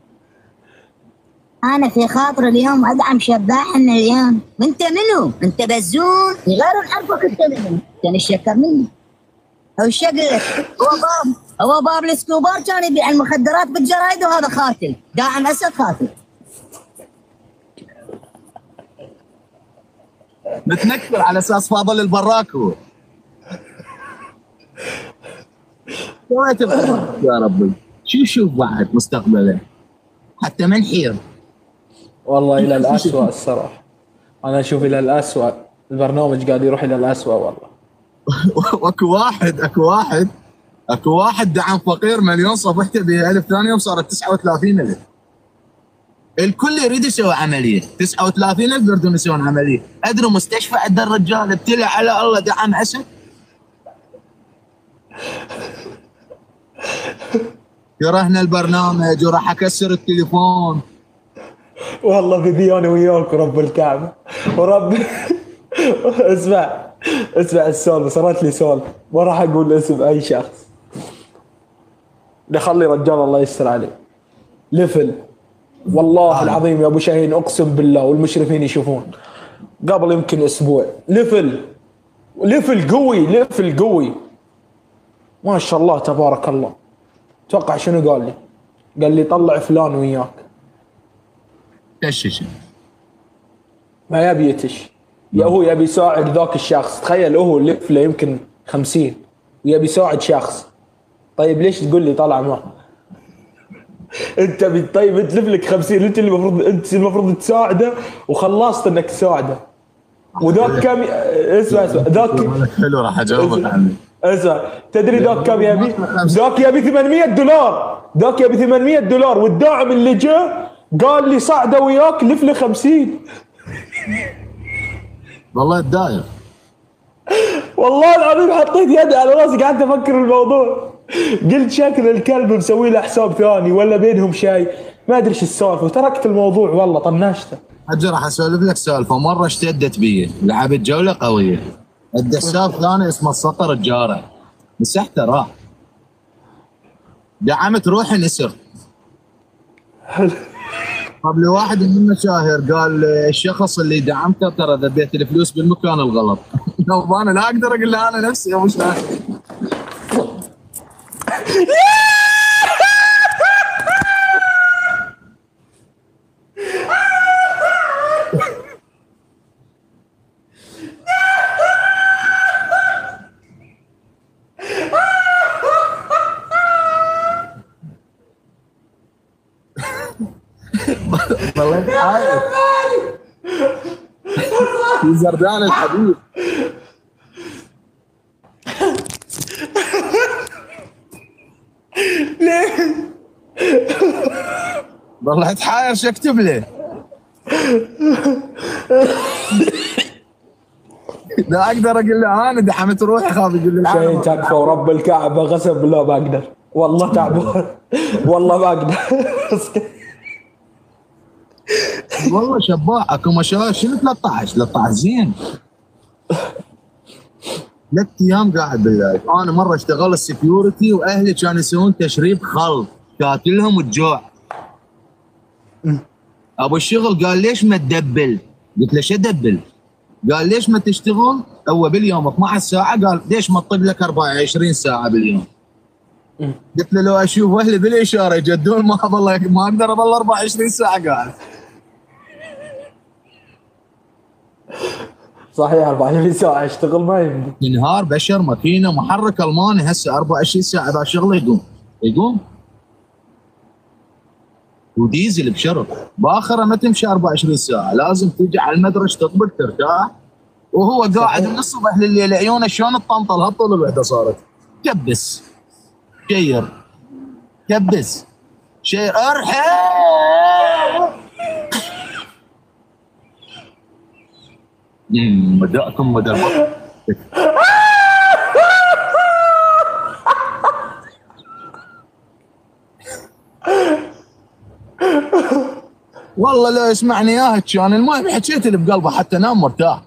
أنا في خاطر اليوم أدعم شباحنا اليوم. وأنت منو؟ أنت بزون؟ غير نعرفك أنت منو؟ أنت نشكر مني. أو شقلك هو باب الاسكوبار كان يبيع المخدرات بالجرايد وهذا خاتل، داعم أسد خاتل. متنكر على اساس فاضل البراك هو. سويت يا ربي شو شوف بعد مستقبله حتى ما نحير. والله الى الاسوء الصراحه. انا اشوف الى الاسوء، البرنامج قاعد يروح الى الاسوء والله. اكو واحد دعم فقير مليون صفحته ب 1000 ثاني يوم صارت 39,000. الكل يريد يسوي عمليه 39,000 يريدون يسوون عمليه. ادري مستشفى عند الرجال ابتلى على الله دعم اسد. كرهنا البرنامج وراح اكسر التليفون. والله بدي انا وياك ورب الكعبه ورب. اسمع السالفه صارت لي سالفه ما راح اقول اسم اي شخص. خلي رجال الله يستر عليه. لفل والله العظيم يا ابو شاهين اقسم بالله والمشرفين يشوفون قبل يمكن اسبوع لفل قوي ما شاء الله تبارك الله. توقع شنو قال لي؟ قال لي طلع فلان وياك. تشش ما يبي يتش يا هو يبي يساعد ذاك الشخص. تخيل هو لفله يمكن 50 ويبي يساعد شخص. طيب ليش تقول لي طلع معه؟ انت طيب انت لفلك 50 انت المفروض تساعده وخلصت انك تساعده. وذاك كم اسمع ذاك حلو راح اجاوبك عنه. اسمع تدري ذاك كم يبي؟ ذاك يبي $800 والداعم اللي جاء قال لي صعده وياك لفله 50. والله الداير والله العظيم حطيت يدي على راسي قعدت افكر بالموضوع. قلت شكل الكلب مسوي له حساب ثاني ولا بينهم شيء ما ادري ايش السالفه وتركت الموضوع والله طنشته. حجي راح اسولف لك سالفه. مره اشتدت بي لعبت جوله قويه. الدساب ثاني اسمه السطر الجارع مسحته راح دعمت روحي نسر. قبل واحد من المشاهير قال الشخص اللي دعمته ترى ذبيت الفلوس بالمكان الغلط. انا لا اقدر اقول له انا نفسي يا مشاهير. والله عارف في زردان الحبيب. ليه؟ والله اتحاير شو اكتب له؟ لا اقدر اقول له انا دحمت روحي، خاف يقول لي شيء تكفى ورب الكعبه، قسم بالله ما اقدر، والله تعبان. والله ما اقدر. والله شباح اكو مشاهد. شنو 13 زين. 3 ايام قاعد بالله. انا مره اشتغلت سكيورتي واهلي كانوا يسوون تشريب خل، شاكلهم الجوع. ابو الشغل قال ليش ما تدبل؟ قلت له شو ادبل؟ قال ليش ما تشتغل هو باليوم 12 ساعه؟ قال ليش ما تطق لك 24 ساعه باليوم؟ قلت له لو اشوف اهلي بالاشاره يجدون ما والله ما اقدر اظل 24 ساعه قاعد. صحيح 24 ساعه اشتغل ما يمدي. ينهار بشر ماكينه محرك الماني هسه 24 ساعه اذا شغله يقوم وديزل بشرط. باخره ما تمشي 24 ساعه، لازم تيجي على المدرج تطبق ترتاح. وهو قاعد من الصبح لليل عيونه شلون تطنطل هالطول الوحده صارت. كبس شير كبس شير ارحم. مداكم مدى والله لو يسمعني اياها كان. المهم حكيت اللي بقلبه حتى نام مرتاح.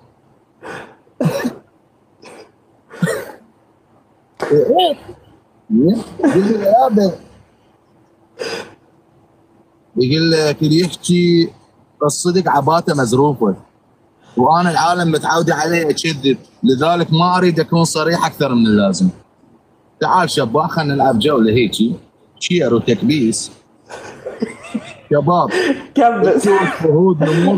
يقول لك اللي يحكي الصدق عباته مزروفه، وانا العالم متعود عليه اكذب، لذلك ما اريد اكون صريح اكثر من اللازم. تعال شباب خلينا نلعب جوله هيجي شير وتكبيس. شباب كبس. فهود نمور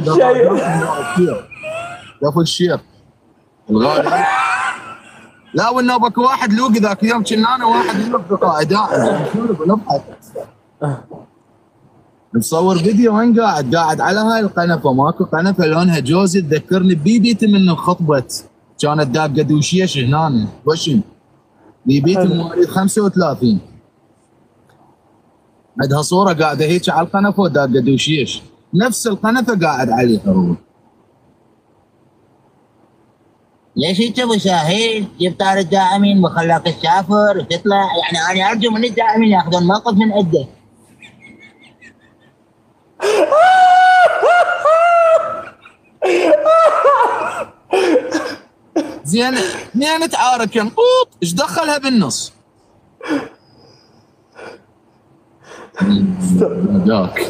قفل الشير الغالي. لا والنوبك واحد لوقي ذاك اليوم كنا انا واحد من الاصدقاء داعم نضحك نصور فيديو. وين قاعد على هاي القنفه، ماكو قنفه لونها جوزي تذكرني ببيبيتي من خطبت كانت داقه دوشيش هنا وشم بيبيتي مواليد 35 عندها صوره قاعده هيك على القنفه وداقه دوشيش نفس القنفه قاعد عليها هو. ليش انت ابو شاهين جبت على الداعمين وخلاك تسافر وتطلع؟ يعني انا ارجو من الداعمين ياخذون موقف من عده. زين اثنين تعارك ينقوط ايش دخلها بالنص؟ ذاك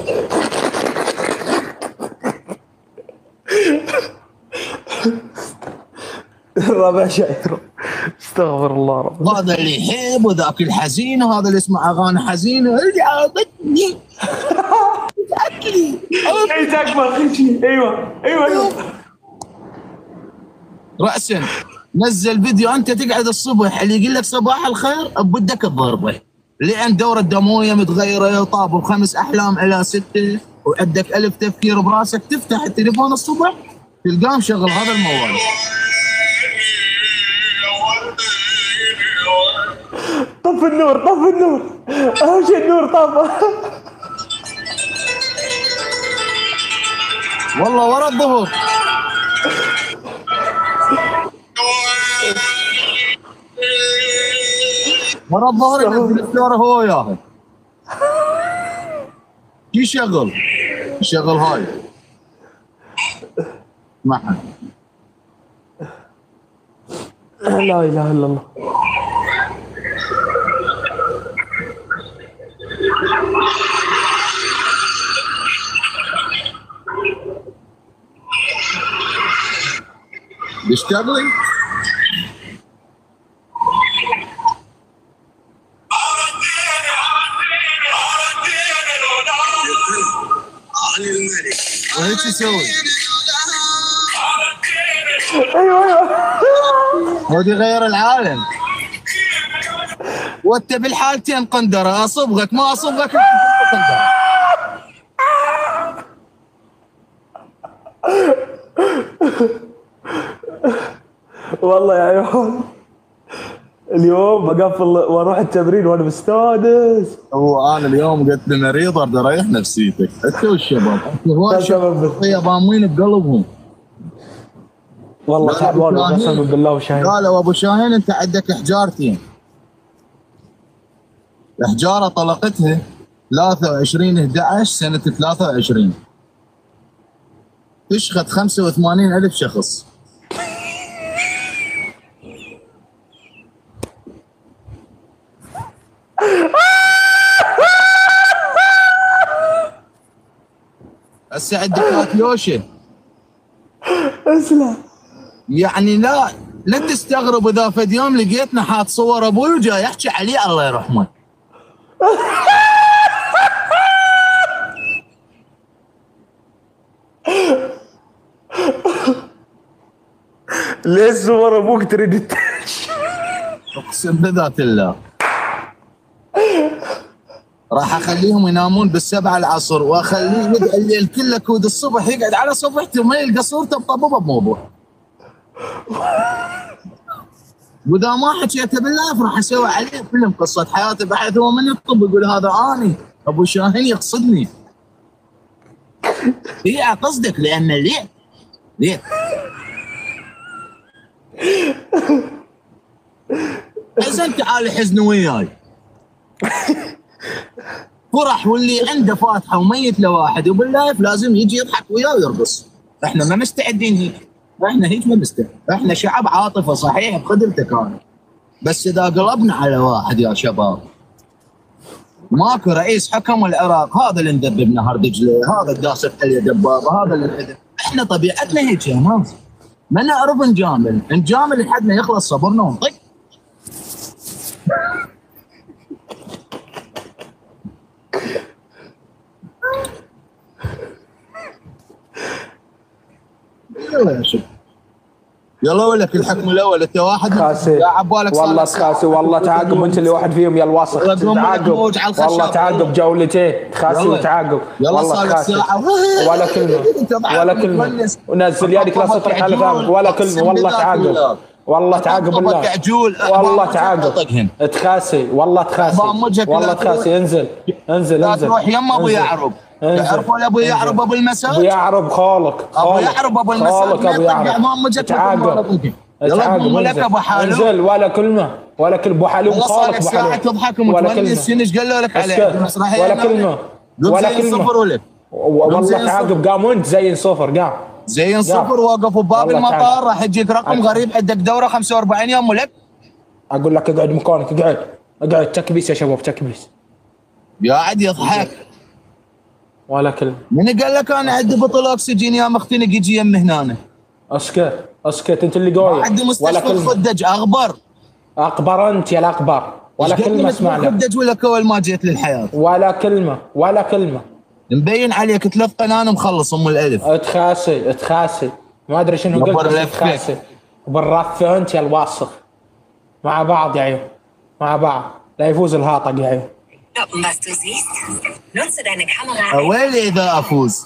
ربع شاير. استغفر الله رب. هذا اللي يحب وذاك الحزين وهذا اللي يسمع اغاني حزينه اللي عابتني اكلي اي تكبر شيء. ايوه راسا نزل فيديو انت تقعد الصبح اللي يقول لك صباح الخير بدك الضربه لان الدوره الدمويه متغيره طابوا 5 احلام الى 6 وعندك 1000 تفكير براسك. تفتح التليفون الصبح تلقاه مشغل هذا الموال. طف النور اهم شيء النور طفى. والله ورا الظهر ينزل الدوره هو وياها يشغل هاي معها. لا اله الا الله. يشتغلي وهيك يسوي. ايوه هو يغير العالم. وانت بالحالتين قندره، اصبغك ما اصبغك قندره. والله يا عيال اليوم بقفل واروح التمرين وانا مستانس. هو انا اليوم قلت لمريض اريد اريح نفسيتك انت والشباب، انت هواي شباب ضامين بقلبهم. والله تعبان قسما بالله وشاهين. قالوا ابو شاهين انت عندك حجارتين، حجاره طلقتها 23/11 سنه 23 تشخط 85,000 شخص. هسه عندك يوشي اسلم. يعني لا تستغرب اذا فد يوم لقيتنا حاط صور ابوي وجاي يحكي عليه الله يرحمه. ليش صور ابوك تريد اقسم بذات الله راح اخليهم ينامون ب7 العصر واخليه يقعد الليل كله كود الصبح يقعد على صفحته ما يلقى صورته مطببه بموضوع. واذا ما حكيته بالله راح اسوي عليه فيلم قصه حياتي بحيث هو من يطب يقول هذا اني ابو شاهين يقصدني. هي قصدك لان ليه؟ حزن تعال حزن وياي. فرح واللي عنده فاتحه وميت لواحد وباللايف لازم يجي يضحك وياه ويرقص. احنا ما مستعدين هيك، احنا هيك ما مستعد، احنا شعب عاطفه صحيح بخدمتك انا. بس اذا قلبنا على واحد يا شباب ماكو رئيس حكم العراق هذا اللي ندبب نهر دجله، هذا الداسه عليه دبابه، هذا اللي احنا طبيعتنا هيك يا ناس. ما نعرف نجامل لحد يخلص صبرنا ونطق. يلا يا شيخ يلا ولك الحكم الاول انت واحد خاسي والله خاسي والله تعاقب انت اللي واحد فيهم يا الوسخ. تعاقب والله تعاقب جولتين خاسي وتعاقب والله خاسي ولا كلمه ونزل يدك لا تطرح على فمك ولا كلمه والله تعاقب والله تعاقب الله والله تعاقب تخاسي والله تخاسي والله تخاسي انزل لا تروح يما ابو يعرب تعرفوا ابو يعرب ابو المساج؟ ابو يعرب خالق ابو يعرب ابو المساج ابو يعرب تعاقب يلا لك ابو حالو انزل ولا كلمه ابو حالو خالق ابو حالو تضحك ومتونس ايش قالوا لك عليه ولا كلمه ولا كلمه والله تعاقب قام وانت زين صفر قام زين صفر وقفوا بباب المطار راح يجيك رقم غريب عندك دوره 45 يوم ولك. اقول لك اقعد مكانك اقعد تكبيس يا شباب تكبيس قاعد يضحك ولا كلمه. من قال لك انا عندي بطل اكسجين يا مختنق يجي يم هنا؟ اسكت انت اللي قوي. عندي مستشفى الخدج اخبر انت يا الاخبار ولا كلمه اسمعنا. خدج ولا اول ما جيت للحياه ولا كلمه مبين عليك 3 قنان مخلص ام الالف. تخاسي ما ادري شنو قلت تخاسي وبالرفه انت يا الواسخ. مع بعض يا عيون مع بعض لا يفوز الهاطق يا عيون. اويلي اذا افوز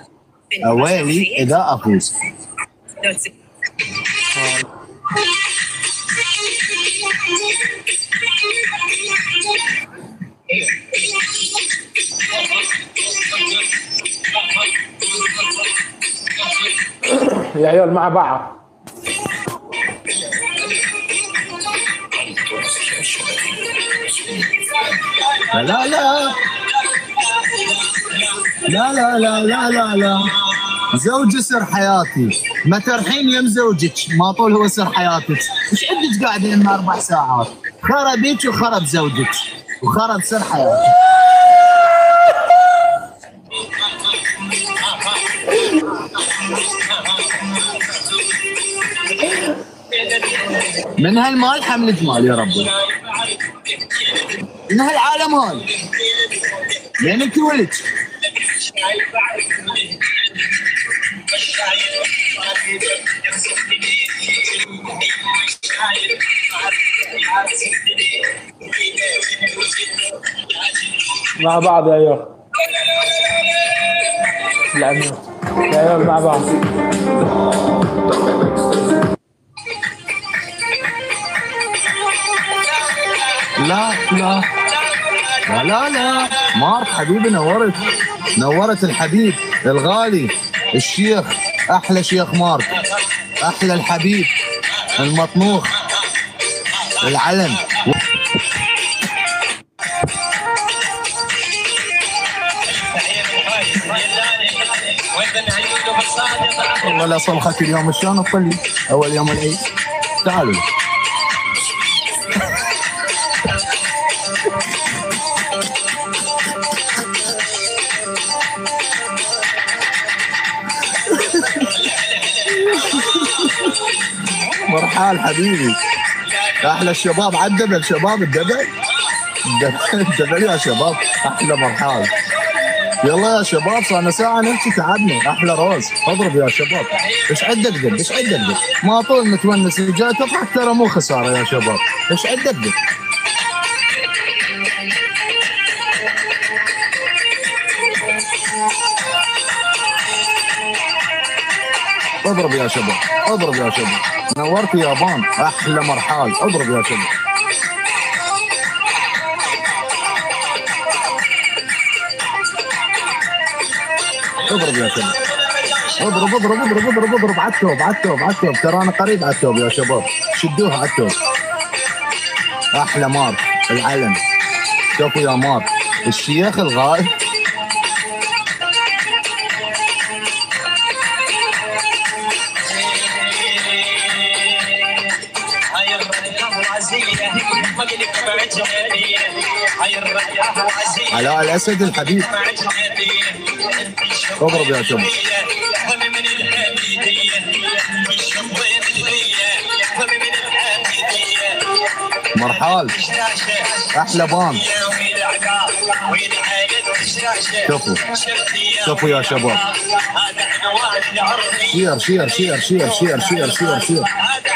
يا عيال مع بعض. لا لا لا لا لا لا لا لا زوجي سر حياتي ما ترحين يم زوجك ما طول هو سر حياتك. ايش عندك قاعدين لنا 4 ساعات خرب بيك وخرب زوجك وخرب سر حياتك. من هالمال حمل جمال يا ربي من هالعالم هاي لين انت ولد مع بعض يا عيال. يا عيال مع بعض. لا لا لا لا لا مارك حبيبي، نورت الحبيب الغالي الشيخ، احلى شيخ مارك، احلى الحبيب المطنوخ العلم. والله لا صلخك اليوم شلون تطلي اول يوم العيد. تعالوا مرحال حبيبي، احلى الشباب عالدبل، شباب الدبل الدبل يا شباب، احلى مرحال. يلا يا شباب صارنا ساعة نحكي تعبنا، احلى روز، اضرب يا شباب. ايش عندك ذب؟ ايش عندك ذب؟ ما طول متونس جاي تضحك ترى مو خسارة يا شباب، ايش عندك ذب؟ اضرب يا شباب، اضرب يا شباب، نورت يابان، احلى مرحال، اضرب يا شباب. اضرب يا شباب، اضرب اضرب اضرب اضرب اضرب عالتوب عالتوب عالتوب، ترى انا قريب عالتوب يا شباب، شدوها عالتوب. احلى مارك العلم، شوفوا يا مارك الشيخ الغايب. علاء الاسد الحبيب، اضرب يا شباب. مرحال احلى بان، شوفوا شوفوا يا شباب، شير شير شير شير شير شير شير شير.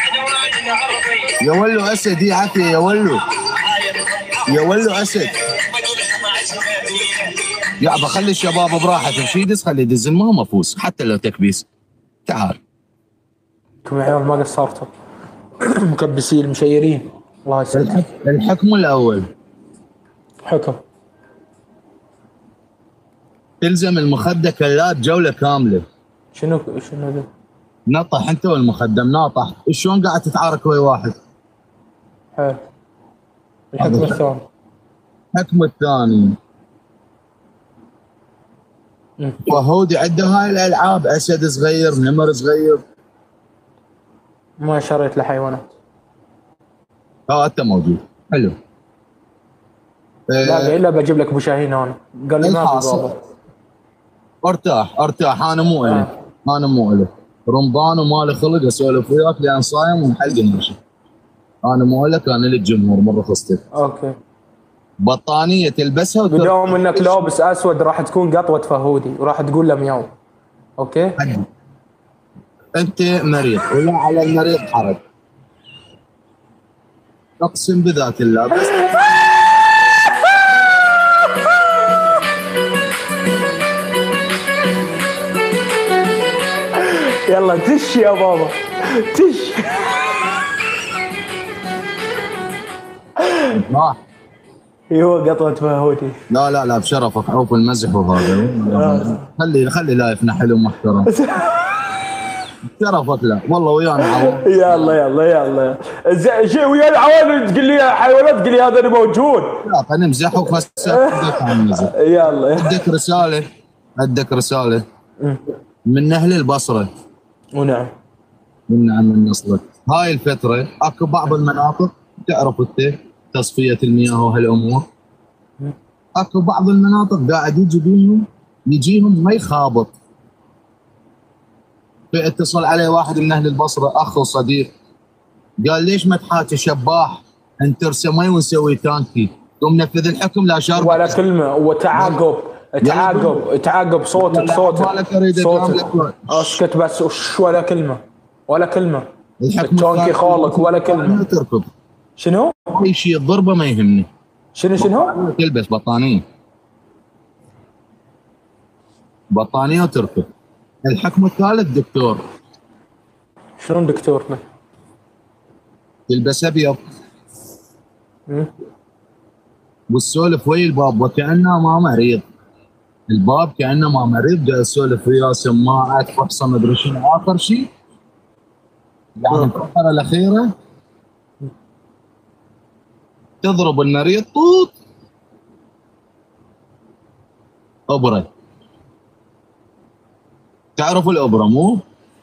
يا ولو اسد عافيه، يا ولو يا ولو اسد. يا بخلي الشباب براحتهم، شي يدز خلي يدز، ما مفوز حتى لو تكبيس. تعال كم يا عيال ما قصرتوا. مكبسين مشيرين، الله يسلمك. الحكم الاول حكم تلزم المخده كلات جوله كامله. شنو ذا؟ نطح انت والمخدم ناطح، شلون قاعد تتعارك ويا واحد؟ حلو. الحكم الثاني، الحكم الثاني وهودي عنده هاي الالعاب، اسد صغير، نمر صغير. ما شريت له حيوانات. انت موجود، حلو. لا الا بجيب لك ابو شاهين هون، قال لي ما في بابا. ارتاح ارتاح، انا مو الك، انا مو الك، رمضان ومالي خلق اسولف وياك لان صايم ومحلق المشي. انا مو الك، انا للجمهور مره خصتك. اوكي. بطانيه تلبسها بدوم انك لابس اسود راح تكون قطوه فهودي وراح تقول له مياو. اوكي. انت مريض ولا على المريض حرج، اقسم بذات الله. بس يلا تش يا بابا تش. هو قطوة فهودي. لا لا لا بشرفك، عوف المزح وهذا. خلي لايفنا حلو محترم. شرفك. لا والله ويانا عوام. يلا يلا يلا شيء ويا العوام تقول لي حيوانات، تقول لي هذا اللي موجود. لا خلينا نمزح وخسر. يلا عندك رسالة من أهل البصرة. ونعم. من نصرك. هاي الفترة اكو بعض المناطق تعرف انت تصفية المياه وهالامور. اكو بعض المناطق قاعد يجيهم مي خابط. فاتصل علي واحد من اهل البصرة، اخ وصديق، قال ليش ما تحاكي شباح انترسى مي ونسوي تانكي؟ قوم نفذ الحكم لا شارب ولا كلمة. وتعاقب تعاقب صوتك اسكت بس. ولا كلمة التانكي خالك ولا كلمة. تركض شنو؟ اي شيء الضربة ما يهمني. شنو؟ تلبس بطانية وتركض. الحكم الثالث دكتور شلون دكتورنا؟ يلبس ابيض مم. والسولف ويا الباب وكانه ما مريض. الباب كانه ما مريض قاعد يسولف وياه سماعات فحصه مدري شنو. اخر شيء يعني الفتره الاخيره تضرب المريض طوط ابره. تعرف الابره مو؟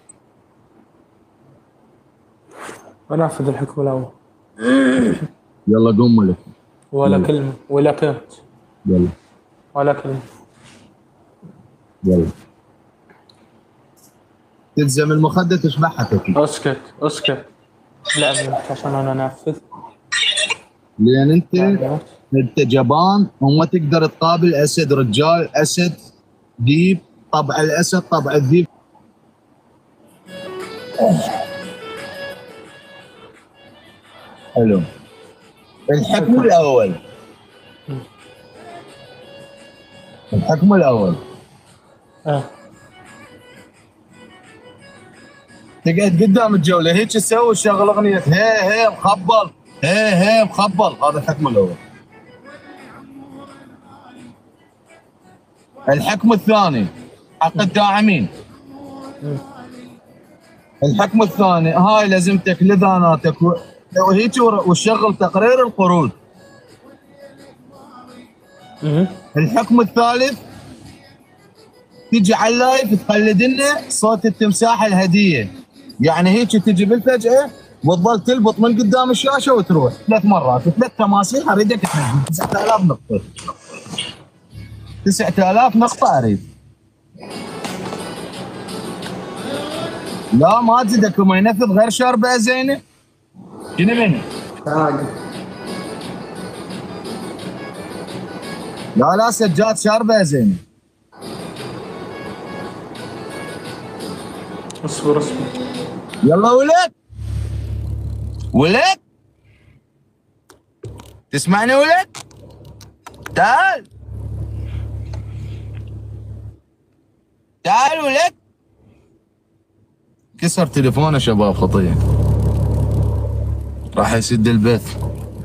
انفذ الحكم الاول. يلا قوم ملك. ولا يلا. كلمه ولا كلمه يلا ولا كلمه. يلا تلزم المخدة تشبعها تكي. اسكت اسكت. لا أموت عشان انا انفذ. لان انت لا أموت. انت جبان وما تقدر تقابل اسد. رجال اسد ديب طبع الاسد طبع الذيب. حلو. الحكم الاول. الحكم الاول تقعد قدام الجوله هيك تسوي شغل اغنيه هي مخبل هي مخبل. هذا الحكم الاول. الحكم الثاني حق الداعمين. الحكم الثاني هاي لازمتك لذاناتك وهيك وشغل تقرير القروض. الحكم الثالث تجي على اللايف تقلد لنا صوت التمساح الهديه. يعني هيك تجي بالفجاه وتظل تلبط من قدام الشاشه وتروح 3 مرات 3 تماسيح. اريدك تنزل 9000 نقطه. 9000 نقطه اريد. لا ما تزيدك وما ينفذ غير شاربه زينه. شنو منه؟ لا سجاد شاربه زينه. اصبر يلا ولد تسمعني ولد؟ تعال ولد. كسر تليفونه شباب خطيه راح يسد البث.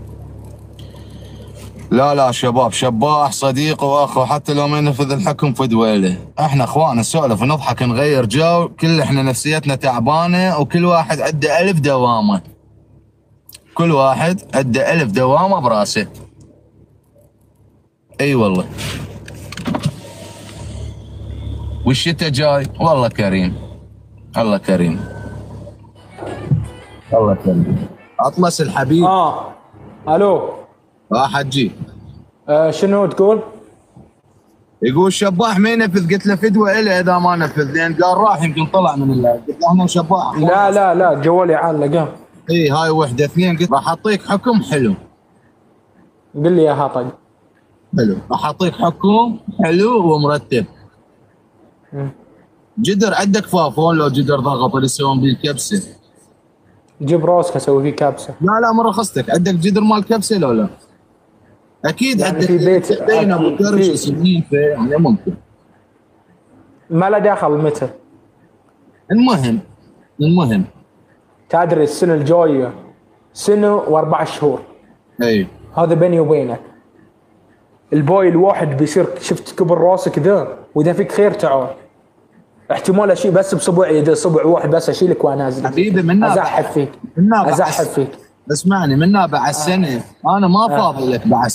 لا شباب شباح صديق واخ وحتى لو ما ينفذ الحكم في دويله. احنا اخوان نسولف ونضحك نغير جو. كل احنا نفسيتنا تعبانه وكل واحد عنده 1000 دوامه. كل واحد عنده 1000 دوامه براسه. اي والله. والشتاء جاي والله كريم. الله كريم. الله كريم. اطلس الحبيب. الو حجي. شنو تقول؟ يقول شباح ما ينفذ. قلت له فدوه إله اذا ما نفذ لان قال راح يمكن طلع من اللايف. قلت له احنا شباح. لا جوالي علق. اي هاي وحده اثنين. قلت راح اعطيك حكم حلو. قل لي اياها طيب. حلو راح اعطيك حكم حلو ومرتب. جدر عندك فافون لو جدر ضغط اللي يسوون به الكبسه. جيب روسك اسوي فيه كبسه. لا من رخصتك عندك جدر مال كبسه لو لا؟ اكيد يعني عندك في بيت بين ابو كرش سنين يعني ممكن. ما له دخل متى. المهم تدري السنه الجايه سنه و4 شهور. اي هذا بيني وبينك. البوي الواحد بيصير شفت كبر راسك ذا واذا فيك خير تعال. احتمال اشيل بس بصبع يدي صبع واحد بس اشيلك وانا نازل. حبيبي منا ازحف فيك. ازحف فيك. اسمعني منا بعد سنه انا ما فاضي لك. بعد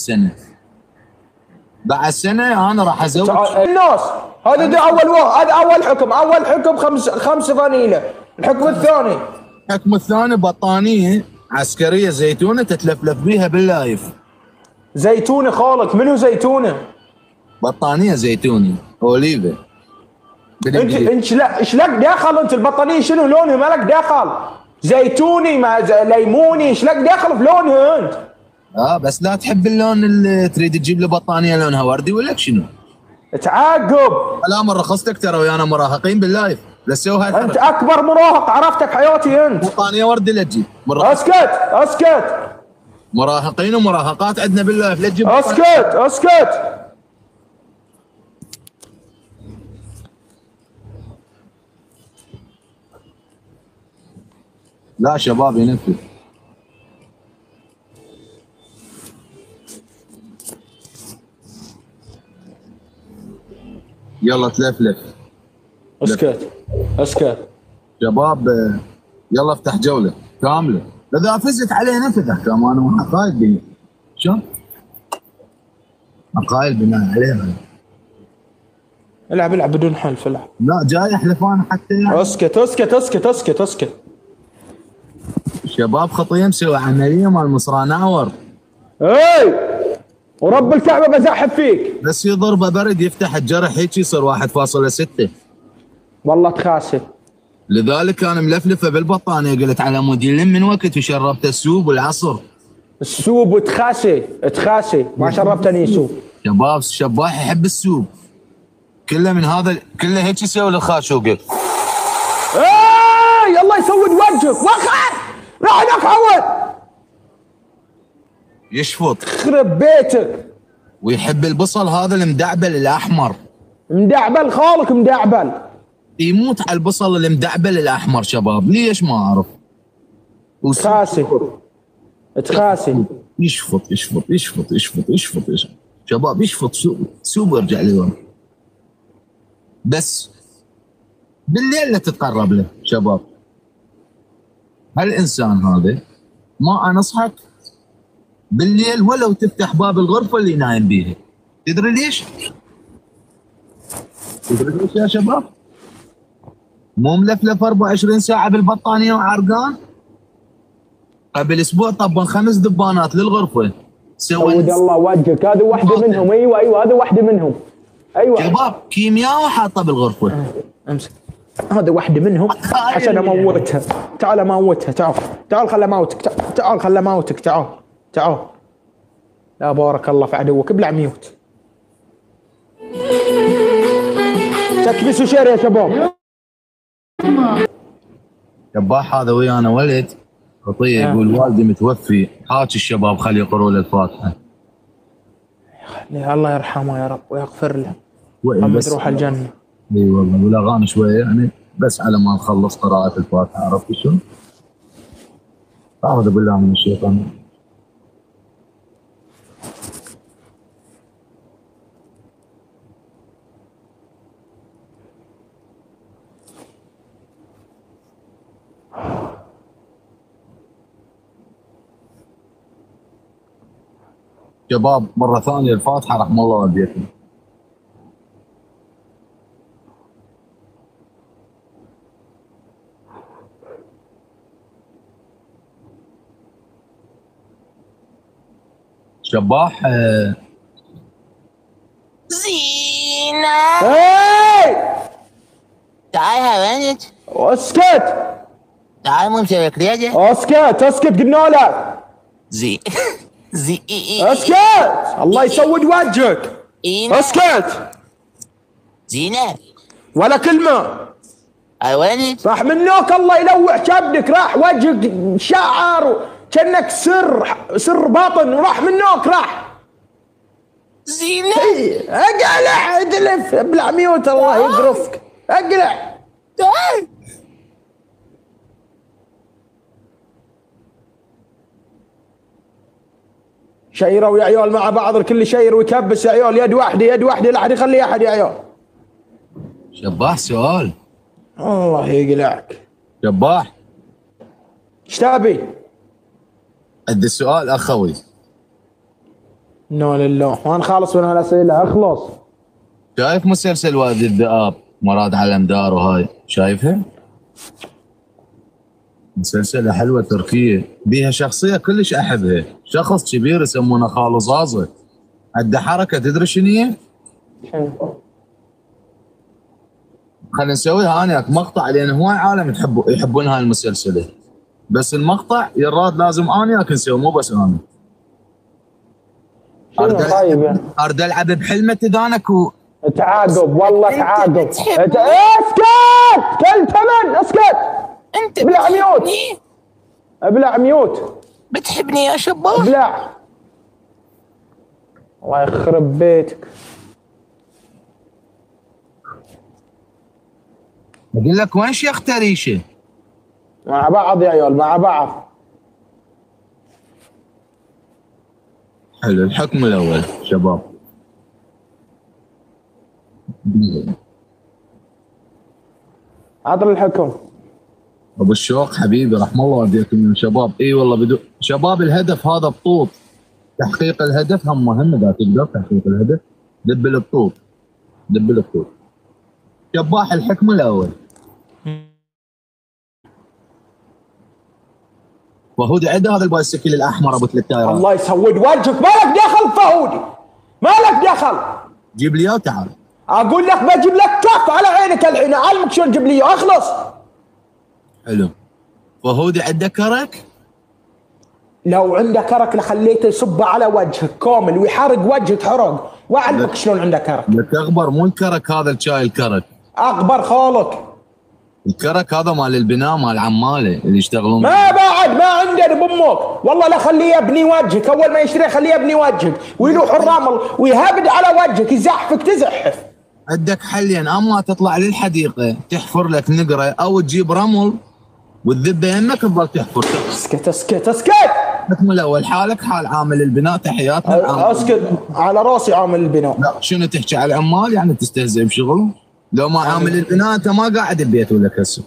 سنه انا راح ازوج الناس. هذا ده اول هذا اول حكم. اول حكم 5 فانيله. الحكم الثاني بطانيه عسكريه زيتونه تتلفلف بيها باللايف. زيتونه خالك. منو زيتونه؟ بطانيه زيتوني اوليفا. انت لا ايش لك داخل انت البطانيه شنو لونها؟ ما لك داخل. زيتوني ما ليموني ايش لك داخل في لونها انت؟ بس لا تحب اللون اللي تريد تجيب له بطانيه لونها وردي ولا شنو؟ تعاقب. لا من رخصتك ترى ويانا مراهقين باللايف. لا تسوي هاي انت اكبر مراهق عرفتك حياتي انت. بطانيه وردي لا تجيب. اسكت. مراهقين ومراهقات عندنا باللايف لا تجيب. اسكت. لا شباب ينفذ. يلا تلفلف. اسكت اسكت. شباب يلا افتح جوله كامله. اذا فزت عليه نفذه كمان وعقائد بناء. شو؟ عقائد بناء عليها. العب العب بدون حلف العب. لا جاي حلفان حتى يعني. اسكت اسكت اسكت اسكت اسكت. شباب خطيه مسوي عمليه مال مصراناور. اي ورب الكعبه بزحف فيك. بس يضربه برد يفتح الجرح هيك يصير 1.6. والله تخاسي. لذلك انا ملفلفه بالبطانيه قلت على مود يلم من وقت وشربت السوب والعصر. السوب وتخاسي تخاسي ما شربتني سوب. شباب الشباح يحب السوب. كله من هذا كله هيك يسوي الخاشوقه. اي الله يسود وجهك وخر راح هناك عود. يشفط خرب بيتك. ويحب البصل هذا المدعبل الاحمر. مدعبل خالك مدعبل. يموت على البصل المدعبل الاحمر شباب ليش ما اعرف. تخاسي تخاسي. يشفط يشفط يشفط يشفط يشفط يشفط. شباب يشفط سوب ويرجع لي ورا. بس بالليل لا تتقرب له شباب. هالانسان هذا ما انصحك بالليل ولو تفتح باب الغرفه اللي نايم بيها. تدري ليش؟ تدري ليش يا شباب؟ مو ملفلف 24 ساعه بالبطانيه وعرقان. قبل اسبوع طبن 5 دبانات للغرفه. سود الله وجهك. هذه واحده منهم. ايوه ايوه هذه واحده منهم. ايوه شباب كيمياء وحاطه بالغرفه. امسك. هذه واحده منهم عشان اموتها. تعال اموتها. تعال تعال خل اموتك. تعال خل اموتك. تعال تعال. لا بارك الله في عدوك. ابلع ميوت. تكبسوا شير يا شباب. شباح هذا ويانا ولد خطيه يقول والدي متوفي حاكي الشباب خلي يقروا له الفاتحه. الله يرحمه يا رب ويغفر له. بس تروح الجنه. اي والله والاغاني شويه يعني بس على ما نخلص قراءه الفاتحه. عرفت شلون؟ اعوذ بالله من الشيطان. شباب مرة ثانية الفاتحة رحم الله والديكم. شباح زينة اي تعال يا بنت. اسكت تعال مو مسوي كريجة. اسكت اسكت قلنا لك. زي اسكت الله يسود وجهك. اسكت زينة ولا كلمة. وينك؟ راح منوك الله يلوع كبدك. راح وجهك شعر كأنك سر باطن وراح منوك راح. زينة اقلع ادلف. ابلع ميوت الله يقرفك. اقلع. تعال شيروا يا عيال مع بعض. الكل يشير ويكبس يا عيال. يد واحدة يد واحدة لا احد يخلي احد يا عيال. شباح سؤال. الله يقلعك. شباح ايش تبي؟ ادي السؤال اخوي. لا لله وانا خالص من هالاسئله. اخلص. شايف مسلسل وادي الذئاب مراد علم دار وهاي شايفها؟ مسلسلة حلوة تركية بيها شخصية كلش احبها. شخص كبير يسمونه خالو زازة. عنده حركة تدري شنو هي؟ خلينا نسوي هانيك مقطع لان هواي عالم يحبون هاي المسلسلة. بس المقطع يراد لازم اني نسوي مو بس انا. ارد العب بحلمة تدانك تعاقب والله تعاقب. اسكت كل ثمن. اسكت انت ابلع ميوت. ابلع ميوت. بتحبني يا شباب؟ ابلع. الله يخرب بيتك. اقول لك وين شيخ تريشه؟ مع بعض يا عيال مع بعض. حلو. الحكم الاول شباب. عطر الحكم. ابو الشوق حبيبي رحم الله والديكم يا شباب. اي والله بدو شباب. الهدف هذا بطوط، تحقيق الهدف هم مهم. اذا تقدر تحقيق الهدف دب البطوط، دب البطوط. شباح الحكم الاول. وهودي عنده هذا البايسكل الاحمر ابو 3 تايرات. الله يسود وجهك، مالك دخل فهودي، مالك دخل. جيب لي اياه وتعال. اقول لك بجيب لك كف على عينك الحين، اعلمك شلون تجيب لي اياه. اخلص. حلو. وهودي عنده كرك؟ لو عنده كرك لخليته يصبه على وجهك كامل ويحرق وجهك حرق، واعلمك شلون عنده كرك. لك اخبر مو الكرك هذا الشاي الكرك. اخبر خالك. الكرك هذا مال البناء مال عماله اللي يشتغلون. ما بعد ما عندنا بامك، والله لا خليه يبني وجهك، اول ما يشتري خليه يبني وجهك ويلوح الرمل ويهبد على وجهك يزحفك تزحف. عندك حلين، اما تطلع للحديقه تحفر لك نقره او تجيب رمل والذبه يمك تظل تحفر. اسكت اسكت اسكت. الحكم الاول حالك حال عامل البناء. تحياتنا. اسكت على راسي عامل البناء. لا شنو تحكي على العمال يعني تستهزئ بشغله؟ لو ما عامل البناء انت ما قاعد ببيت ولا هسه.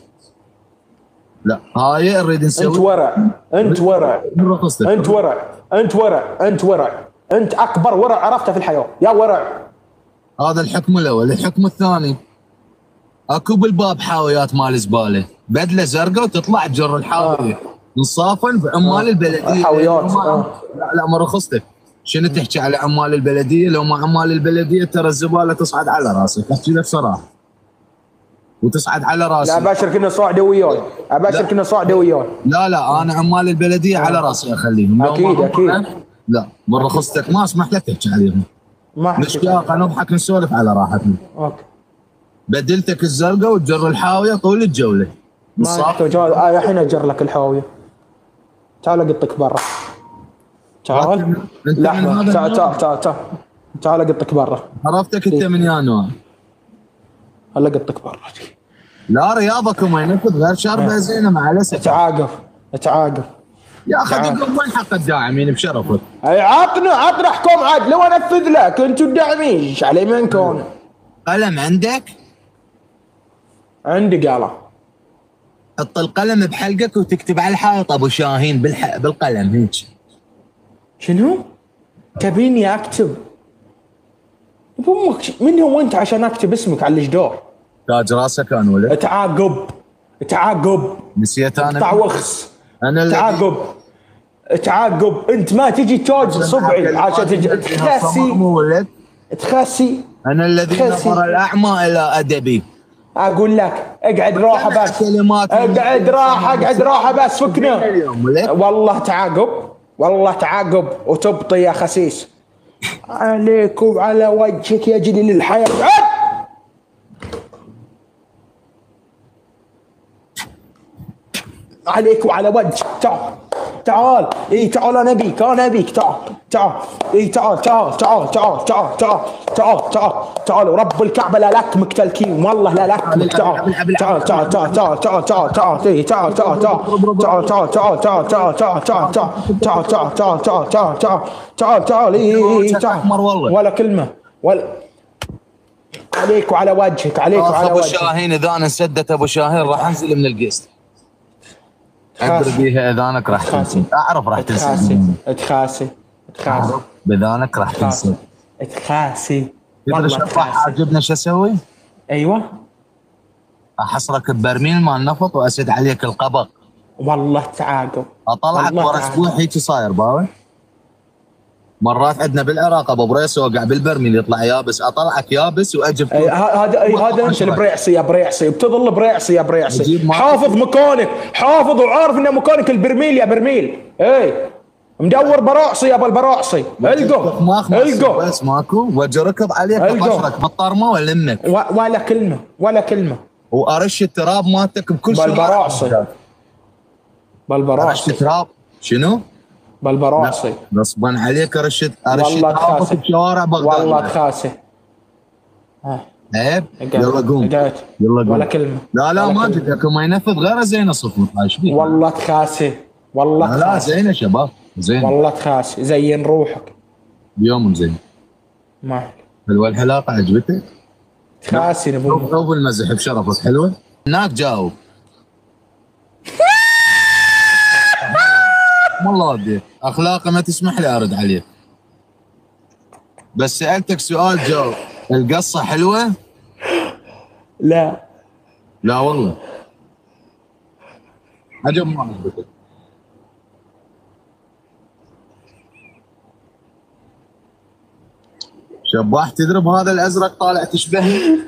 لا هاي نريد نسوي. انت ورع، انت ورع، انت ورع، انت ورع، انت ورع، انت اكبر ورع عرفته في الحياه يا ورع. هذا الحكم الاول. الحكم الثاني، اكو بالباب حاويات مال زباله، بدله زرقاء وتطلع تجر الحاويه. نصافن بعمال البلديه. حاويات. لا ما رخصتك. شنو تحكي على عمال البلديه؟ لو ما عمال البلديه ترى الزباله تصعد على راسك، احكي لك صراحه. وتصعد على راسي. لا ابشر كنا صاعده وياي، ابشر كنا صاعده وياي. لا انا عمال البلديه على راسي اخليهم. اكيد اكيد. لا من رخصتك ما اسمح لك تحكي عليهم. ما نشتاق نضحك نسولف على راحتنا. اوكي. بدلتك الزرقاء وتجر الحاويه طول الجوله. ما يحتاج. الحين اجر لك الحاويه. تعال اقطك برا. تعال. لحظه. تعال تعال اقطك برا. عرفتك انت من يا نوع. هلا اقطك برا. لا رياضكم ما ينفذ غير شاربه زينه مع الاسف. تعاقب تعاقب يا اخي تقول وين حق الداعمين بشرفك؟ اي عطنا حكم عاد لو انفذ لك انتم الداعمين ايش علي من كون. قلم عندك؟ عندي قلم. حط القلم بحلقك وتكتب على الحائط ابو شاهين بالقلم هيك. شنو؟ تبيني اكتب؟ بامك من هو انت عشان اكتب اسمك على الجدار؟ تاج راسك انا ولا؟ تعاقب نسيت انا. اقطع وخس. انا تعاقب انت ما تجي توج صبعي عشان تخسي. انا الذي نظر الاعمى الى ادبي. اقول لك اقعد راحه بس. اقعد راحه بس فكنا. والله تعاقب وتبطي يا خسيس. عليك وعلى وجهك يا جليل الحياه. عليك وعلى وجهك. تعال اي تعال انا ابيك تعال ورب الكعبه لا لك مكتلكين والله لا لك. تعال ولا كلمه ولا. عليك وعلى وجهك. ابو شاهين اذا انا سدت ابو شاهين راح انزل من القسط. ادري بيها اذانك راح تنسى. اعرف راح تنسى. تخاسي باذانك راح تنسى. تخاسي. تدري شو راح عاجبنا شو اسوي؟ ايوه. احصرك ببرميل مال نفط واسد عليك القبق. والله تعاقب. اطلعك ورا اسبوع هيك صاير باوي. مرات عندنا بالعراق ابو بريس وقع بالبرميل يطلع يابس، اطلعك يابس واجيب. هذا انت البريعصي يا بريعصي، بتظل بريعصي يا بريعصي. حافظ مكانك، حافظ وعارف ان مكانك البرميل يا برميل. اي مدور براعصي يا ابو البراعصي. القو بس ماكو واجي ركض عليك ابشرك بالطرمه والمك. ولا كلمه وارش التراب مالتك بكل شيء. بالبراعصي ارش تراب. شنو؟ بالبراعصي غصبا عليك ارش والله تراب بشوارع بغداد. والله تخاسي. عيب. يلا قوم. قعدت يلا قوم. ولا كلمه. لا ولا ما كلمة. جد لكم ما ينفذ غير زينه صفر. ايش بيك؟ والله تخاسي، والله لا تخاسي، زينه شباب زينه. والله تخاسي، زين روحك. اليوم زين. ما عليك. حلوه الحلاقه عجبتك؟ تخاسي نبوي. او المزح بشرفك حلوه؟ هناك جاوب. والله ودي اخلاقي ما تسمح لي ارد عليك. بس سالتك سؤال جاوب. القصه حلوه؟ لا لا والله. عجب ما عجبتك. شباح تدرب هذا الازرق طالع تشبهني.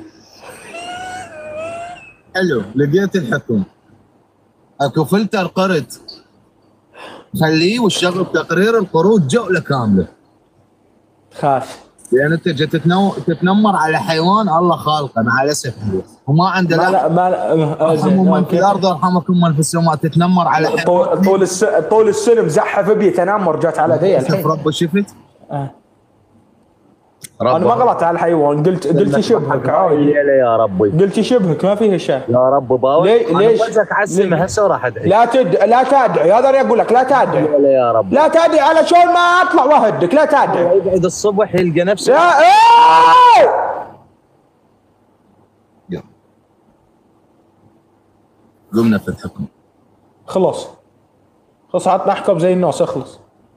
حلو لقيت الحكم. اكو فلتر قرد خليه وشغل تقرير القروض جولة كاملة. تخاف. لان انت جيت تتنمر على حيوان الله خالقه مع الاسف وما عنده ما لا. لا ما لا ارحموا من في الارض ارحمكم من في السماء. تتنمر على حيوان. طول السنه مزحف بي تنمر جات على ذي الحين. رب شفت؟ انا ما غلطت على الحيوان، قلت شبهك عادي. يا ربي قلت شبهك ما فيها شيء. يا رب باوي. ليش وجهك عسل هسه وراح ادعي. لا تدعي، هذا اللي اقول لك لا تدعي. يا رب لا تدعي على شلون ما اطلع واهدك، لا تدعي. يقعد الصبح يلقى نفسه. يا إيه! يلا قمنا في الحكم. خلص عطنا احكم زي الناس اخلص.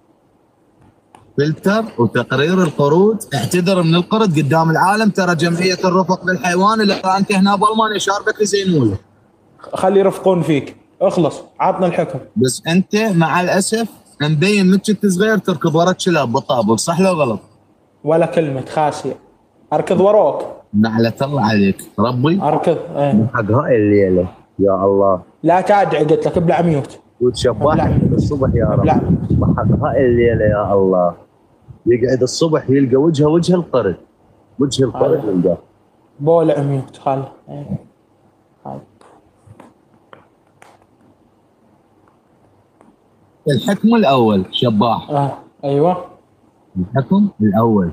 فلتر وتقرير القروض. اعتذر من القرد قدام العالم. ترى جمعيه الرفق بالحيوان اللي انت هنا بالمانيا شاربك يزينوا. خلي يرفقون فيك. اخلص عطنا الحكم. بس انت مع الاسف مبين من كنت صغير تركض ورا الكلاب بالطابق صح لو غلط؟ ولا كلمه خاسيه. اركض وراك. نعلة الله عليك ربي. اركض حق هاي الليله يا الله. لا تدعي قلت لك ابلع ميوت. وتشبح الصبح يا رب. لا. حق هاي الليله يا الله. يقعد الصبح يلقى وجه القرد. وجه القرد يلقاه. بولع ميوت خل. الحكم الاول شباح. ايوه الحكم الاول.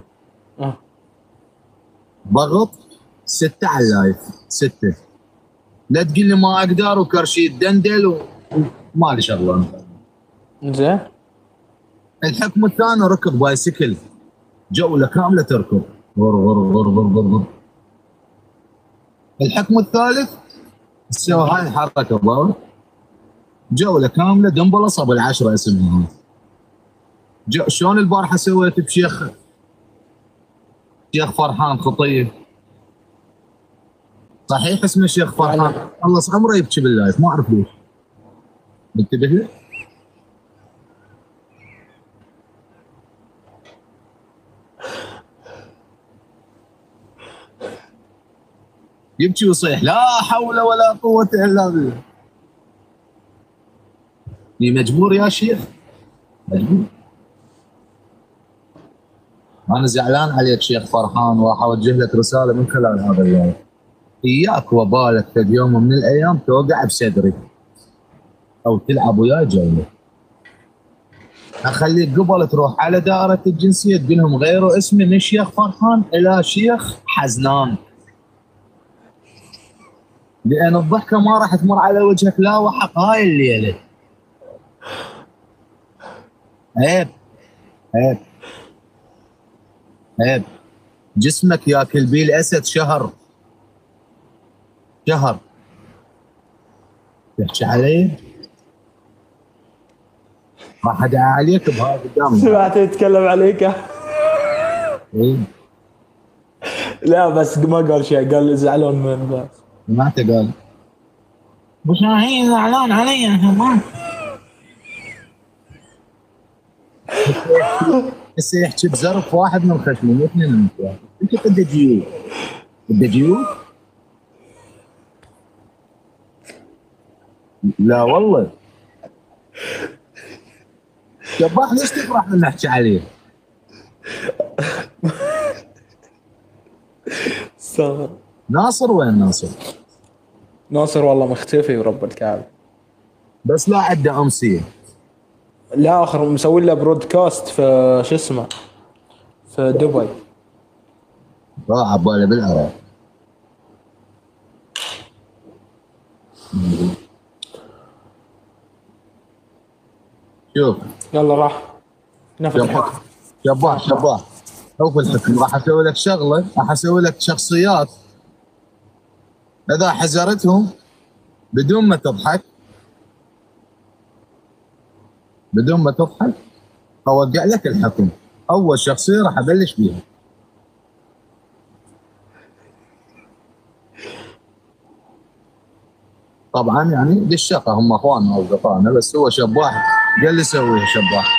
ضغط 6 على اللايف 6. لا تقول لي ما اقدر وكرشيد دندل وما لي شغله. زين. الحكم الثاني ركض بايسكل جوله كامله تركض غر غر غر غر غر غر. الحكم الثالث سوى هاي الحركه باور جوله كامله دنبلص ابو العشره اسمها. شلون البارحه سويت بشيخ فرحان خطيه. صحيح اسمه الشيخ فرحان. خلص عمره يبكي باللايف ما اعرف ليش. انتبه له. يبكي ويصيح لا حول ولا قوه الا بالله. مجبور يا شيخ مجبور. انا زعلان عليك شيخ فرحان وراح اوجه لك رساله من خلال هذا اليوم. اياك وبالك في يوم من الايام توقع بصدري او تلعب وياي جوله. اخليك قبل تروح على دائره الجنسيه تقول لهم غيروا اسمي من شيخ فرحان الى شيخ حزنان. لان الضحكه ما راح تمر على وجهك لا وحق هاي الليله. عيب عيب عيب. جسمك ياكل بيه الاسد شهر تحكي علي راح ادعي عليك بهاي قدامي. سمعت يتكلم عليك. ايه لا بس ما قال شيء، قال زعلان من بس. سمعته قال ابو شاهين زعلان علي يا شباب. هسه يحكي بزرف واحد من خشمه مو اثنين من واحد. انت قد جيوب لا والله. شباح ليش تفرح من نحكي عليه؟ استغفر. ناصر وين ناصر؟ ناصر والله مختفي ورب الكعبه. بس لا عنده امسيه. لا اخر مسوي له برودكاست في شو اسمه في دبي. راح عباله بالعراق. شوف يلا راح نفذ شباح الحكم. شباح شوف الحكم. راح اسوي لك شغله، راح اسوي لك شخصيات اذا حزرتهم بدون ما تضحك، بدون ما تضحك اوقع لك الحكم. اول شخصيه راح ابلش بيها. طبعا يعني للشقه، هم اخواننا واصدقائنا، بس هو شباح قال لي سويها شباح.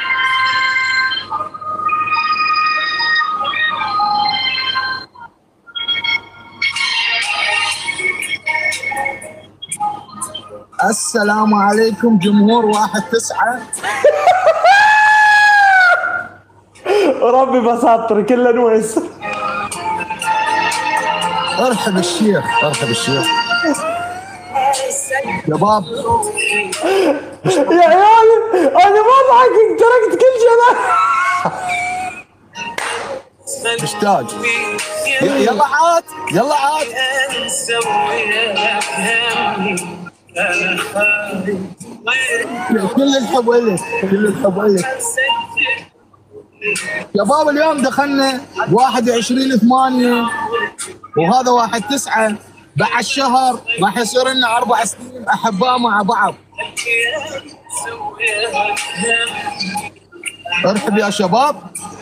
السلام عليكم جمهور 1-9. ربي بساطر كله نويس. ارحب الشيخ، ارحب الشيخ. شباب يا عيالي انا ما اضحك، تركت كل شيء انا. مشتاق. يلا عاد، يلا عاد. كل الحب لك، كل الحب لك. شباب اليوم دخلنا 21/8 وهذا 1/9. بعد شهر راح يصير لنا 4 سنين احباء مع بعض. ارحب يا شباب.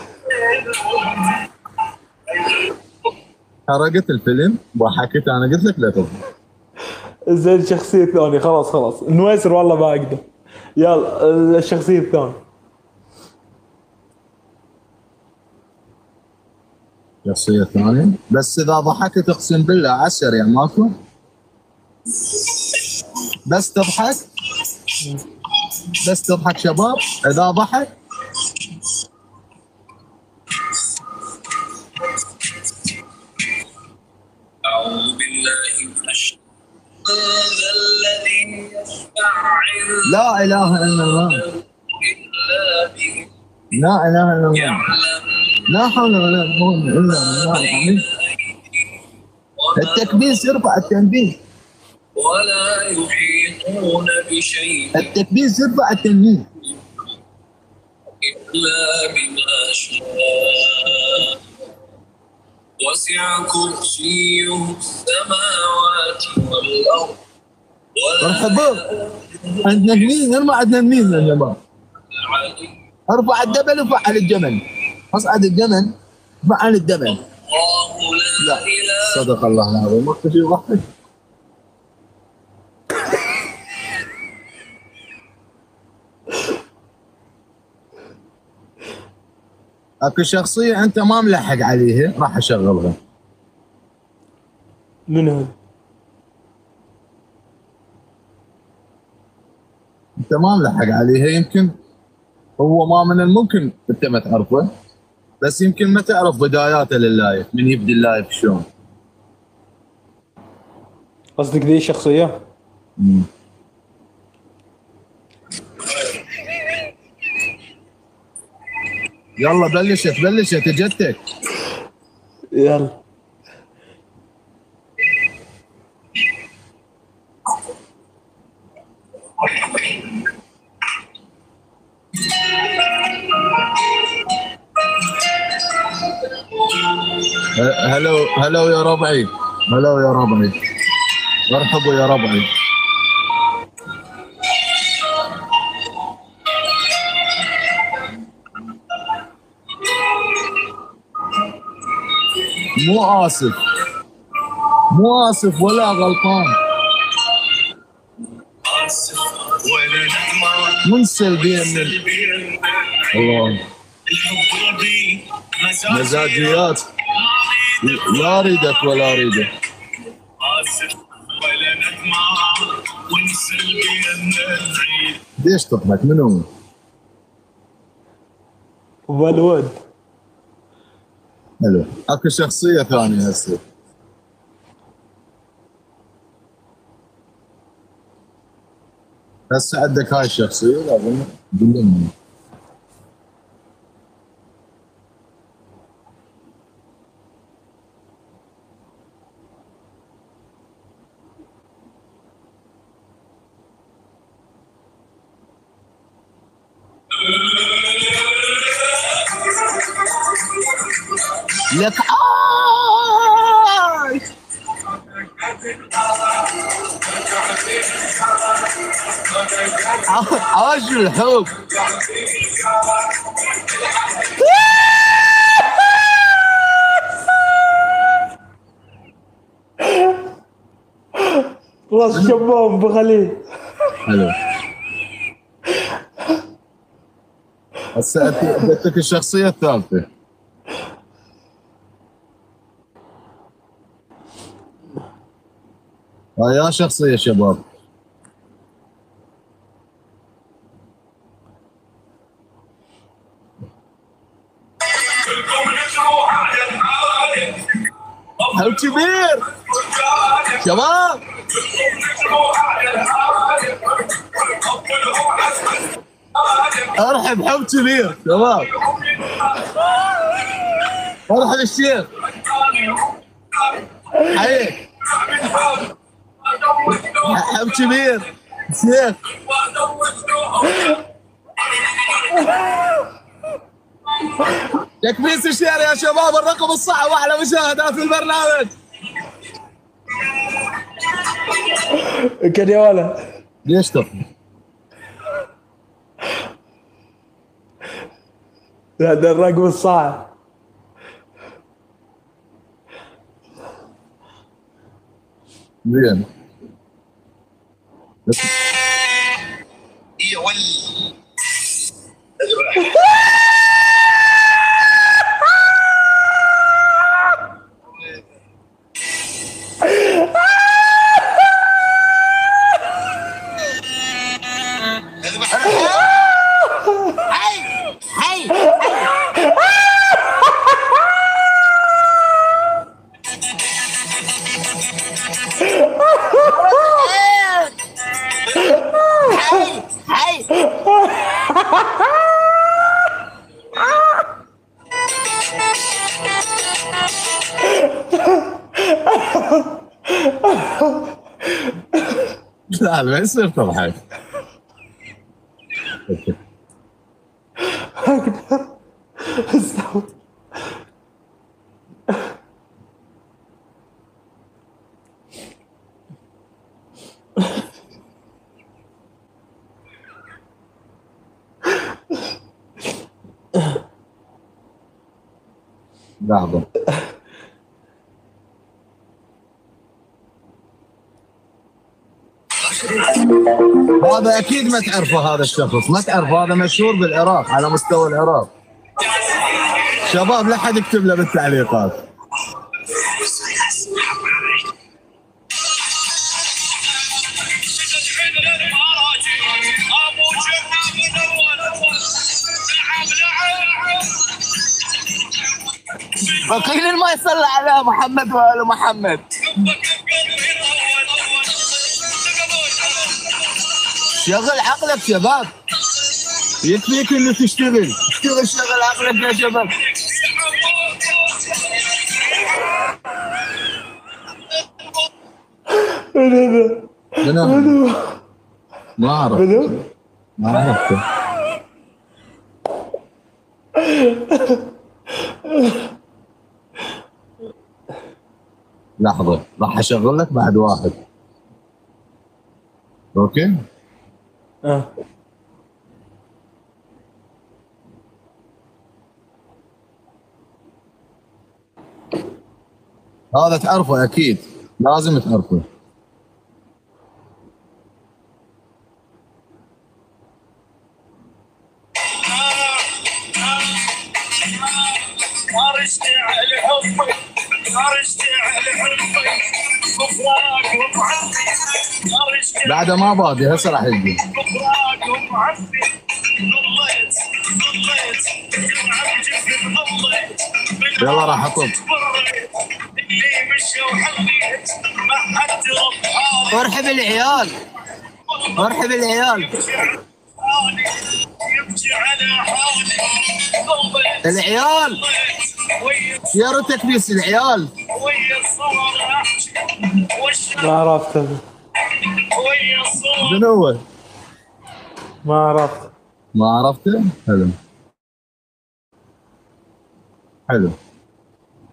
حرقت الفيلم وحكيت انا قلت لك لا تضحك. زين الشخصيه الثانيه خلاص نويسر والله ما اقدر. يلا الشخصيه الثانيه. شخصية ثانية بس اذا ضحكت اقسم بالله على السريع ماكو. بس تضحك، بس تضحك شباب. اذا ضحك أعوذ بالله من الشيطان الذي يشفع لا اله الا الله، إلا به لا اله الا الله، يعلم لا حول ولا قوة الا بالله العظيم. التكبيس، ارفع التنبيه. ولا يحيطون بشيء التكبيس، ارفع التنبيه. إلا بما شاء وسع كرسيه السماوات والأرض مرحبا. عندنا مين؟ ارفع عندنا مين يا جماعه؟ ارفع الجبل وفعل الجمل. اصعد الجمل فعل الجبل. الله لا لا إله صدق الله العظيم. ما في واحد. اكو شخصيه انت ما ملحق عليها راح اشغلها. من هذا؟ انت ما ملحق عليها، يمكن هو ما من الممكن انت ما تعرفه، بس يمكن ما تعرف بداياته لللايف، من يبدي اللايف شلون. قصدك ذي الشخصيه؟ يلا بلشت اجتك. يلا هلو يا ربعي، هلو يا ربعي، مرحبا يا ربعي. مو آسف ولا غلطان. آسف ولا ندمان منسى البين. الله الحب قلبي مزاجيات، لا اريدك ولا اريدك. آسف ولا ندمان ونسى البين نعيد ليش تضحك؟ منو؟ والود. حلو. اكو شخصية ثانية هسه. هسه عندك هاي الشخصية لازم تقول لنا. لك عاش. عاش الحب. خلاص شباب بخليه. حلو. هسه اديتك الشخصية الثالثة. هاي يا شخصية شباب. حب كبير شباب. ارحب حب كبير شباب. ارحب الشيخ. حيك حب كبير شيخ. تكبيس الشير يا شباب. الرقم الصح واحلى مشاهدات في البرنامج. كان يا ولد ليش تفهم؟ هذا الرقم الصعب. زين. يا ولد لا ما يصير تضحك. استوى. لحظة. هذا اكيد ما تعرفه. هذا الشخص ما تعرفه. هذا مشهور بالعراق على مستوى العراق. شباب لا حد يكتب له بالتعليقات. فقيل ما يصلى على محمد وآل محمد. شغل عقلك شباب. يكفيك انه تشتغل. شغل عقلك يا شباب. منو؟ ما اعرف. ما عرفته. لحظة راح اشغل لك بعد واحد. اوكي؟ هذا تعرفه اكيد. لازم تعرفه. بعد ما بادي هسه راح يجي. يلا راح اطب. ارحب العيال. ارحب العيال. العيال يا تكبيس العيال. ما عرفته. من هو؟ ما عرفت. ما عرفته؟ حلو. حلو.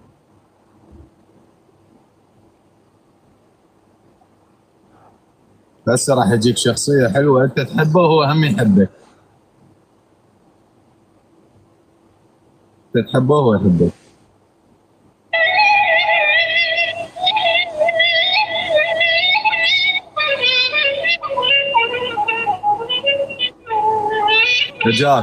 هسه راح يجيك شخصيه حلوه انت تحبه وهو هم يحبك. انت تحبه وهو يحبك. رجاك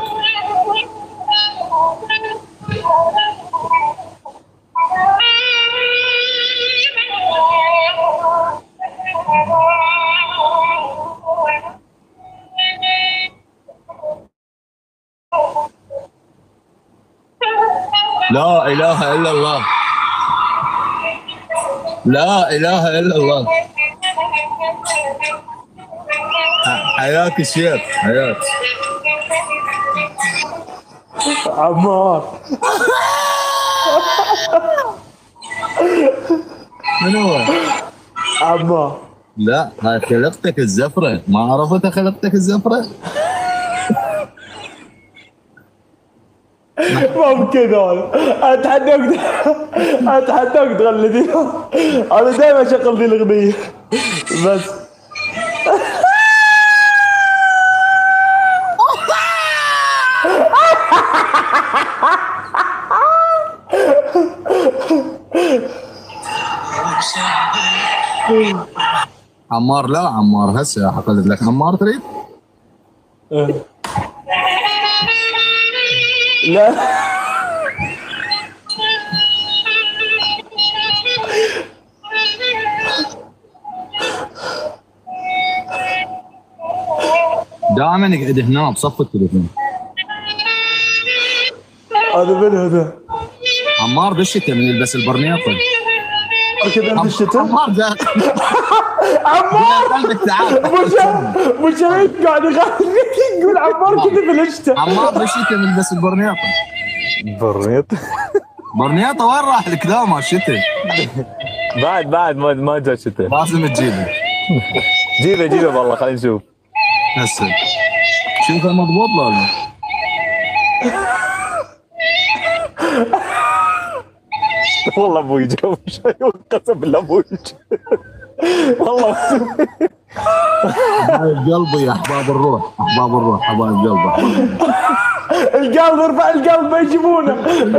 لا اله الا الله. لا اله الا الله. حياك الشيخ حياك. عمار من هو؟ عمار لا هاي خلقتك الزفره، ما عرفت خلقتك الزفره؟ ممكن هذا. اتحداك تغلدي. انا دائما اشغل ذي الاغنيه بس. عمار لا عمار هسه حقلد لك. عمار تريد؟ لا دائما يقعد هنا بصف التليفون. هذا من هذا؟ عمار بالشتاء من يلبس البرنيطه. كذا في الشتاء؟ عمار جاء عمار قلبك تعال. مشاهد قاعد يقول عمار كذا في الشتاء. عمار بالشتاء من يلبس البرنيطه. برنيط برنيطه وين راح الكلام مال الشتاء؟ بعد ما جاء شتاء. لازم تجيبه. جيبه والله خلينا نشوف. هسه شوفه مضبوط لا؟ والله ابوي جاب شيء قسم بالله ابوي والله حبايب قلبي يا احباب الروح، احباب الروح، حبايب قلبي. القلب ارفع القلب ما يجيبونه.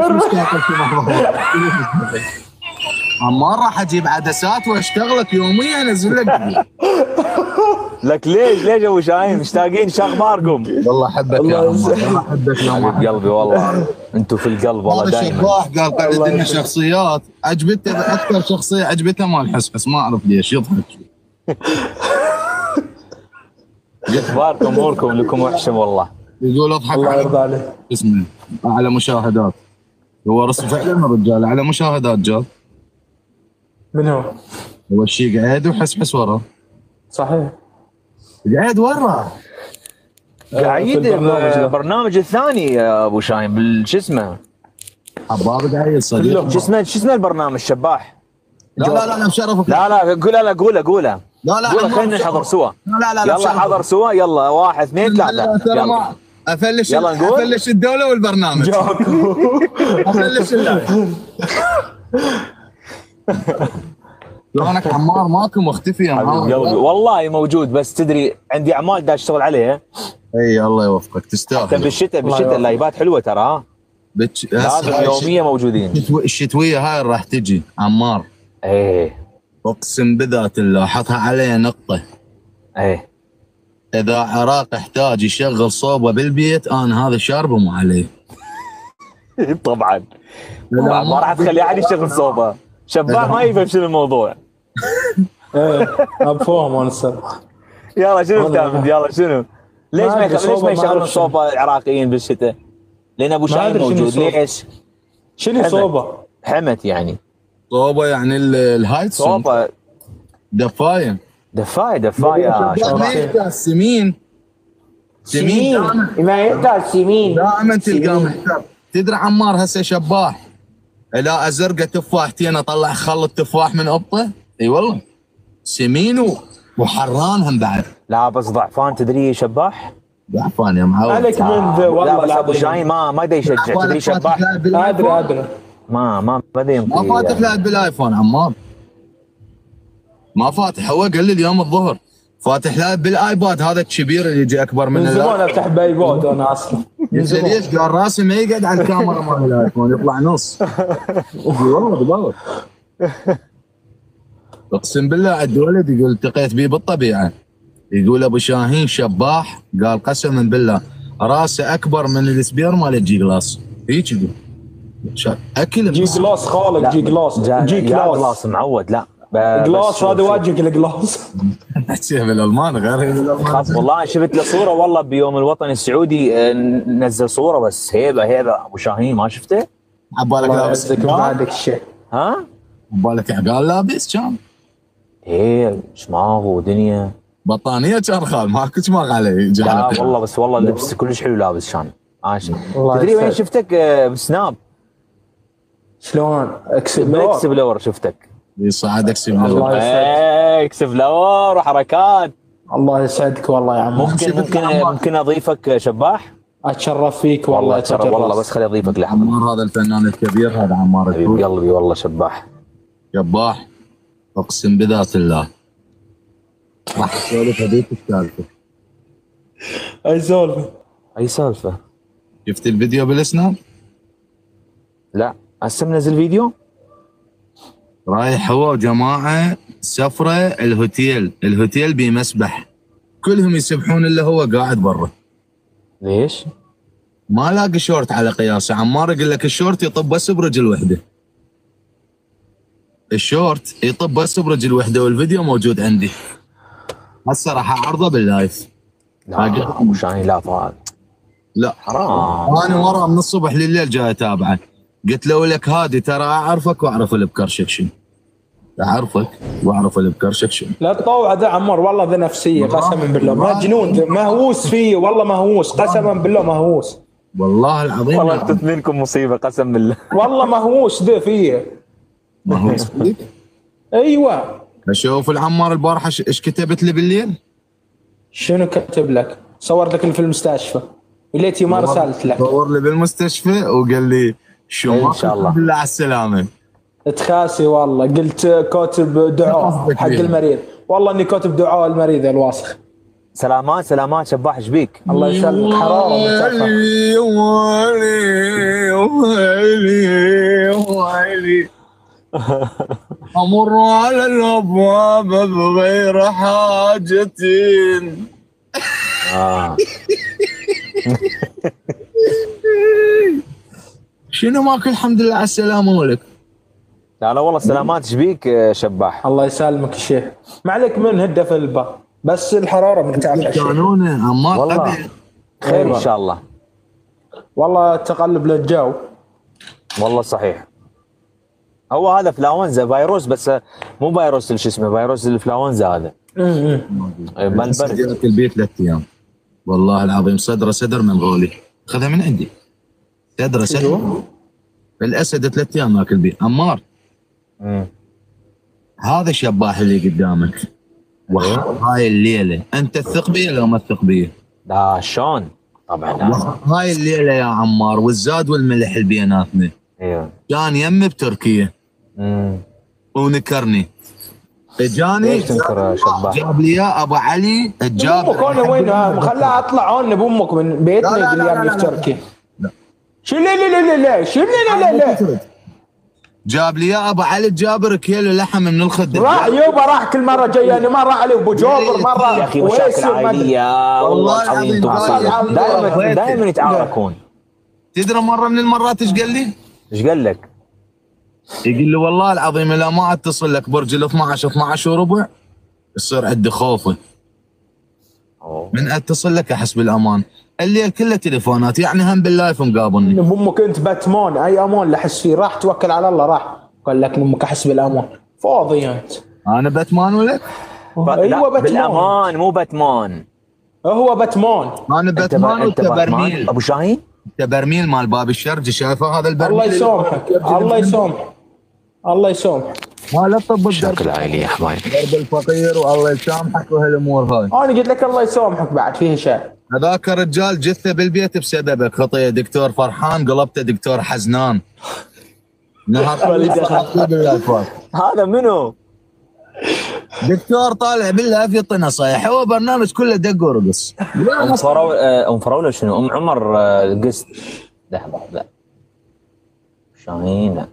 عمار راح اجيب عدسات واشتغلك يوميا انزل لك. لك ليش ابو شاهين مشتاقين؟ شو اخباركم؟ والله احبك يا عمار، والله احبك يا عمار. حبيب قلبي والله انتم في القلب والله هذا دائما. الشباح قال قعد لنا شخصيات عجبته، اكثر شخصيه عجبته مال حسحس، ما اعرف ليش يضحك. اخباركم اموركم لكم وحشه والله. يقول اضحك الله على يرضى عليه. اسمه على مشاهدات. هو رسم فعلا الرجال على مشاهدات جال. من هو؟ هو الشيء قاعد وحسحس وراه. صحيح. قاعد وراه. قاعد في البرنامج الثاني يا ابو شاهين شو اسمه؟ حباب قاعد صديق. شو اسمه البرنامج شباح؟ لا مشرفك. لا قوله لا قوله خلينا نحضر سوا. لا يلا حضر سوا يلا 1 2 3 يلا. افلش يلا نقول. افلش الدوله والبرنامج. افلش اللايف. شلونك عمار؟ ماكو مختفي يا حبيب عمار. قلبي والله موجود، بس تدري عندي اعمال دا اشتغل عليها. اي الله يوفقك تستاهل. بالشتاء اللايفات حلوه ترى ها. لازم يوميا موجودين. الشتويه هاي راح تجي عمار. ايه اقسم بذات الله حطها علي نقطه. ايه اذا عراق احتاج يشغل صوبه بالبيت انا هذا شاربه مو عليه. طبعا ما راح تخلي احد يشتغل صوبه. شباب ما يفهم شنو الموضوع. ايه افهم انا الصراحه. يلا شنو بتعمل؟ يلا شنو؟ ليش ما يشغلون الصوبه العراقيين بالشتاء؟ لان ابو شاهين موجود. ليش؟ شنو صوبه؟ حمت يعني. صوبه يعني الهايت صوبه دفايه. دفايه ما يحتاج سمين ما يحتاج سمين. دائما تلقاه محتاج. تدري عمار هسه شباح لا ازرقه تفاحتين اطلع خل التفاح من ابطه. اي والله سمين وحران هم بعد. لا بس ضعفان تدري شباح؟ ضعفان يا معود. عليك من والله. لا بس ابو شاهين ما يقدر يشجع. تدري شباح؟ ادري ما بدا يمكن. ما فاتح لاعب بالايفون عمار. ما فاتح. هو قال لي اليوم الظهر فاتح لايف بالايباد هذا الكبير اللي يجي اكبر من من زمان اللايف. افتح بايبود انا اصلا. من قلت له زمان. ليش؟ قال راسي ما يقعد على الكاميرا مال الايفون يطلع نص. والله بالضبط. اقسم بالله عند ولد يقول التقيت بيه بالطبيعه، يقول ابو شاهين شباح، قال قسما بالله راسه اكبر من السبير مال الجي جلاس. هيك يقول اكل جي جلاس خالد، جي جلاس، جي كلاس جلاس معود. لا جلاس هذا وجهك الجلاس. نحكيها بالالمان غير هي بالالمان. خاف والله. شفت له صوره والله بيوم الوطني السعودي، نزل صوره بس هيبه ابو شاهين ما شفته؟ عبالك الله لابس يعزك من هذاك الشيء. ها؟ عبالك عقال لابس كان ايه شماغ ودنيا. بطانيه كان خال ماكو شماغ عليه لا جعل. والله بس والله اللبس كلش حلو لابس كان. الله تدري وين يسعدك. شفتك؟ بسناب. شلون؟ بالاكسبلور شفتك. يصعدك سيب الله يسعدك. اكسبلور وحركات. الله يسعدك والله يا عم. ممكن اضيفك شباح؟ اتشرف فيك والله. والله ترى والله بس خلي اضيفك لحظه. عمار هذا الفنان الكبير هذا عمار حبيب الكويت. قلبي والله شباح. شباح اقسم بذات الله. راح اسولف هذيك السالفه. اي سولفه؟ اي سالفه؟ شفت الفيديو بالسناب؟ لا هسه منزل فيديو. رايح هو وجماعه سفره الهوتيل بمسبح، كلهم يسبحون الا هو قاعد برا. ليش؟ ما لاقي شورت على قياسه. عمار يقول لك الشورت يطب بس برجل وحده. الشورت يطب بس برجل وحده، والفيديو موجود عندي هسه راح اعرضه باللايف. لا ابو شاهين لا طبعا. لا حرام. انا ورا من الصبح لليل جاي اتابعه. قلت له لك هادي ترى اعرفك واعرف البكر شكشن، اعرفك واعرف البكر شكشن. لا تطوع ذا عمر والله ذا نفسيه قسما بالله مجنون ذا، مهووس فيه والله مهووس قسما بالله مهووس. والله العظيم والله انتم اثنينكم مصيبه قسم بالله. والله مهووس ذا فيه. ما هو صدق. ايوه. اشوف العمار البارحه ايش كتبت لي بالليل؟ شنو كتب لك؟ صور لك في المستشفى وليتي ما رسلت لك. صور لي بالمستشفى وقال لي شو إن ما شاء الله. بالله على السلامه. تخاسي والله. قلت كاتب دعاء حق المريض، والله اني كاتب دعاء المريض الواسخ. سلامات شباح ايش بيك؟ الله يسلمك. حراره مرتفعه. ويلي امر على الابواب بغير حاجه. شنو ماكل؟ الحمد لله على السلامه ولك. لا والله سلامات ايش بيك شباح؟ الله يسلمك يا شيخ. ما عليك من هده في الباب بس الحراره مرتفعه. كانونه عمار والله. أبي. خير ان شاء الله. والله تقلب للجو. والله صحيح. هو هذا فلاونزا فيروس، بس مو فيروس شو اسمه، فيروس الفلاونزا هذا. بالبرد. جات البيت 3 ايام والله العظيم. صدر منغولي خذها من عندي. صدر الاسد 3 ايام ماكل بيه. عمار هذا الشباح اللي قدامك وهاي الليله انت تثق بيه لو ما تثق بيه؟ لا شلون؟ طبعا. هاي الليله يا عمار والزاد والملح اللي بيناتنا ايوه. كان يمي بتركيا ونكرني. اجاني ليش تنكر شباح؟ جاب لي اياه ابو علي الجابر. امك انا وين؟ خلاها اطلع عون بامك من بيتنا. لا، لا، يقول لا، لي لا، ابني في لا. تركيا. لا. شو لا شو لا جاب لي اياه ابو علي الجابر كيلو لحم من الخد. راح يوبا راح كل مره جاياني، مره علي ابو جابر مره يا اخي مشاكل عائليه والله العظيم. انتم والله دائما يتعاركون. تدري مره من المرات ايش قال لي؟ ايش قال لك؟ يقول لي والله العظيم لا ما اتصل لك برج ال 12 وربع يصير عندي خوفه. من اتصل لك احس بالامان. الليل كله تليفونات يعني هم باللايف مقابلني. بامك انت باتمان، اي امان لحس فيه؟ راح توكل على الله. راح قال لك امك احس بالامان. فاضي انت. انا باتمان ولك؟ ايوه باتمان. بالامان مو باتمان. هو باتمان. انا باتمان وانت برميل. ابو شاهين انت برميل مال باب الشرجي شايفه هذا البرميل؟ الله يسامحك. الله يسامحك. الله يسامحك. ما لا تطب مشاكل عائليه يا حبايبي. درب الفقير والله يسامحك وهالامور هاي. انا قلت لك الله يسامحك بعد فيه شيء. هذاك الرجال جثه بالبيت بسببك. خطيه دكتور فرحان قلبته دكتور حزنان. نهار هذا منو؟ دكتور طالع بالله في يعطي نصايح، هو برنامج كله دق ورقص. ام فراوله شنو؟ ام عمر القسط. لحظه لا شاهين لا.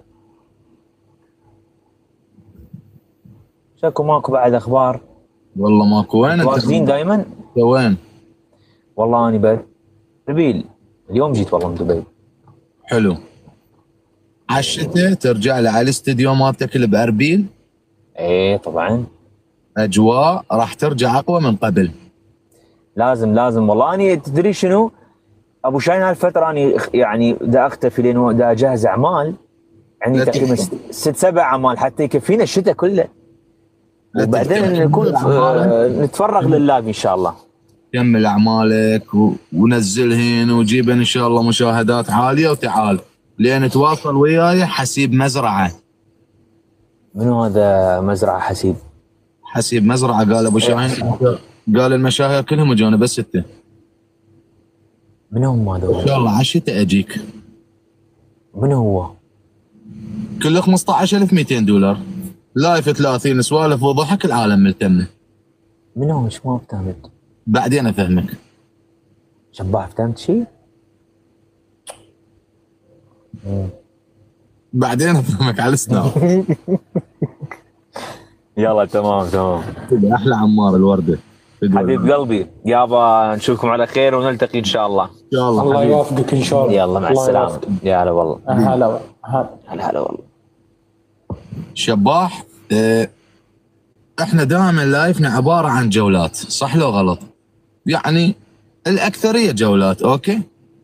شكو ماكو بعد اخبار؟ والله ماكو. وين انت؟ واجدين دائما؟ وين؟ والله اني باربيل اليوم جيت والله من دبي. حلو. على الشتاء ترجع لي على الاستديو مالتك اللي باربيل. ايه طبعا. اجواء راح ترجع اقوى من قبل. لازم والله. اني تدري شنو؟ ابو شاهين هالفتره اني يعني دا اختفي لانه دا اجهز اعمال. عندي تقريبا 6-7 اعمال حتى يكفينا الشتاء كله. وبعدين نكون نتفرغ لللايف ان شاء الله. كمل اعمالك ونزلهن وجيبن ان شاء الله مشاهدات عاليه وتعال لين تواصل وياي حسيب مزرعه. منو هذا مزرعه حسيب؟ حسيب مزرعه قال ابو شاهين. قال المشاهير كلهم اجونا بس انت. من هم هذول؟ ان شاء الله على الشتاء اجيك. من هو؟ كله 15200 دولار. لايف 30 سوالف وضحك العالم ملتمه. من هو؟ ايش ما فهمت؟ بعدين افهمك. شباح فهمت شيء؟ بعدين افهمك على السناب. يلا تمام. احلى عمار الورده. حبيب قلبي يابا، نشوفكم على خير ونلتقي ان شاء الله. ان شاء الله. الله يوفقك ان شاء الله. يلا مع السلامه. يا هلا والله. هلا والله. شباح احنا دائما لايفنا عباره عن جولات، صح لو غلط؟ يعني الاكثريه جولات. اوكي.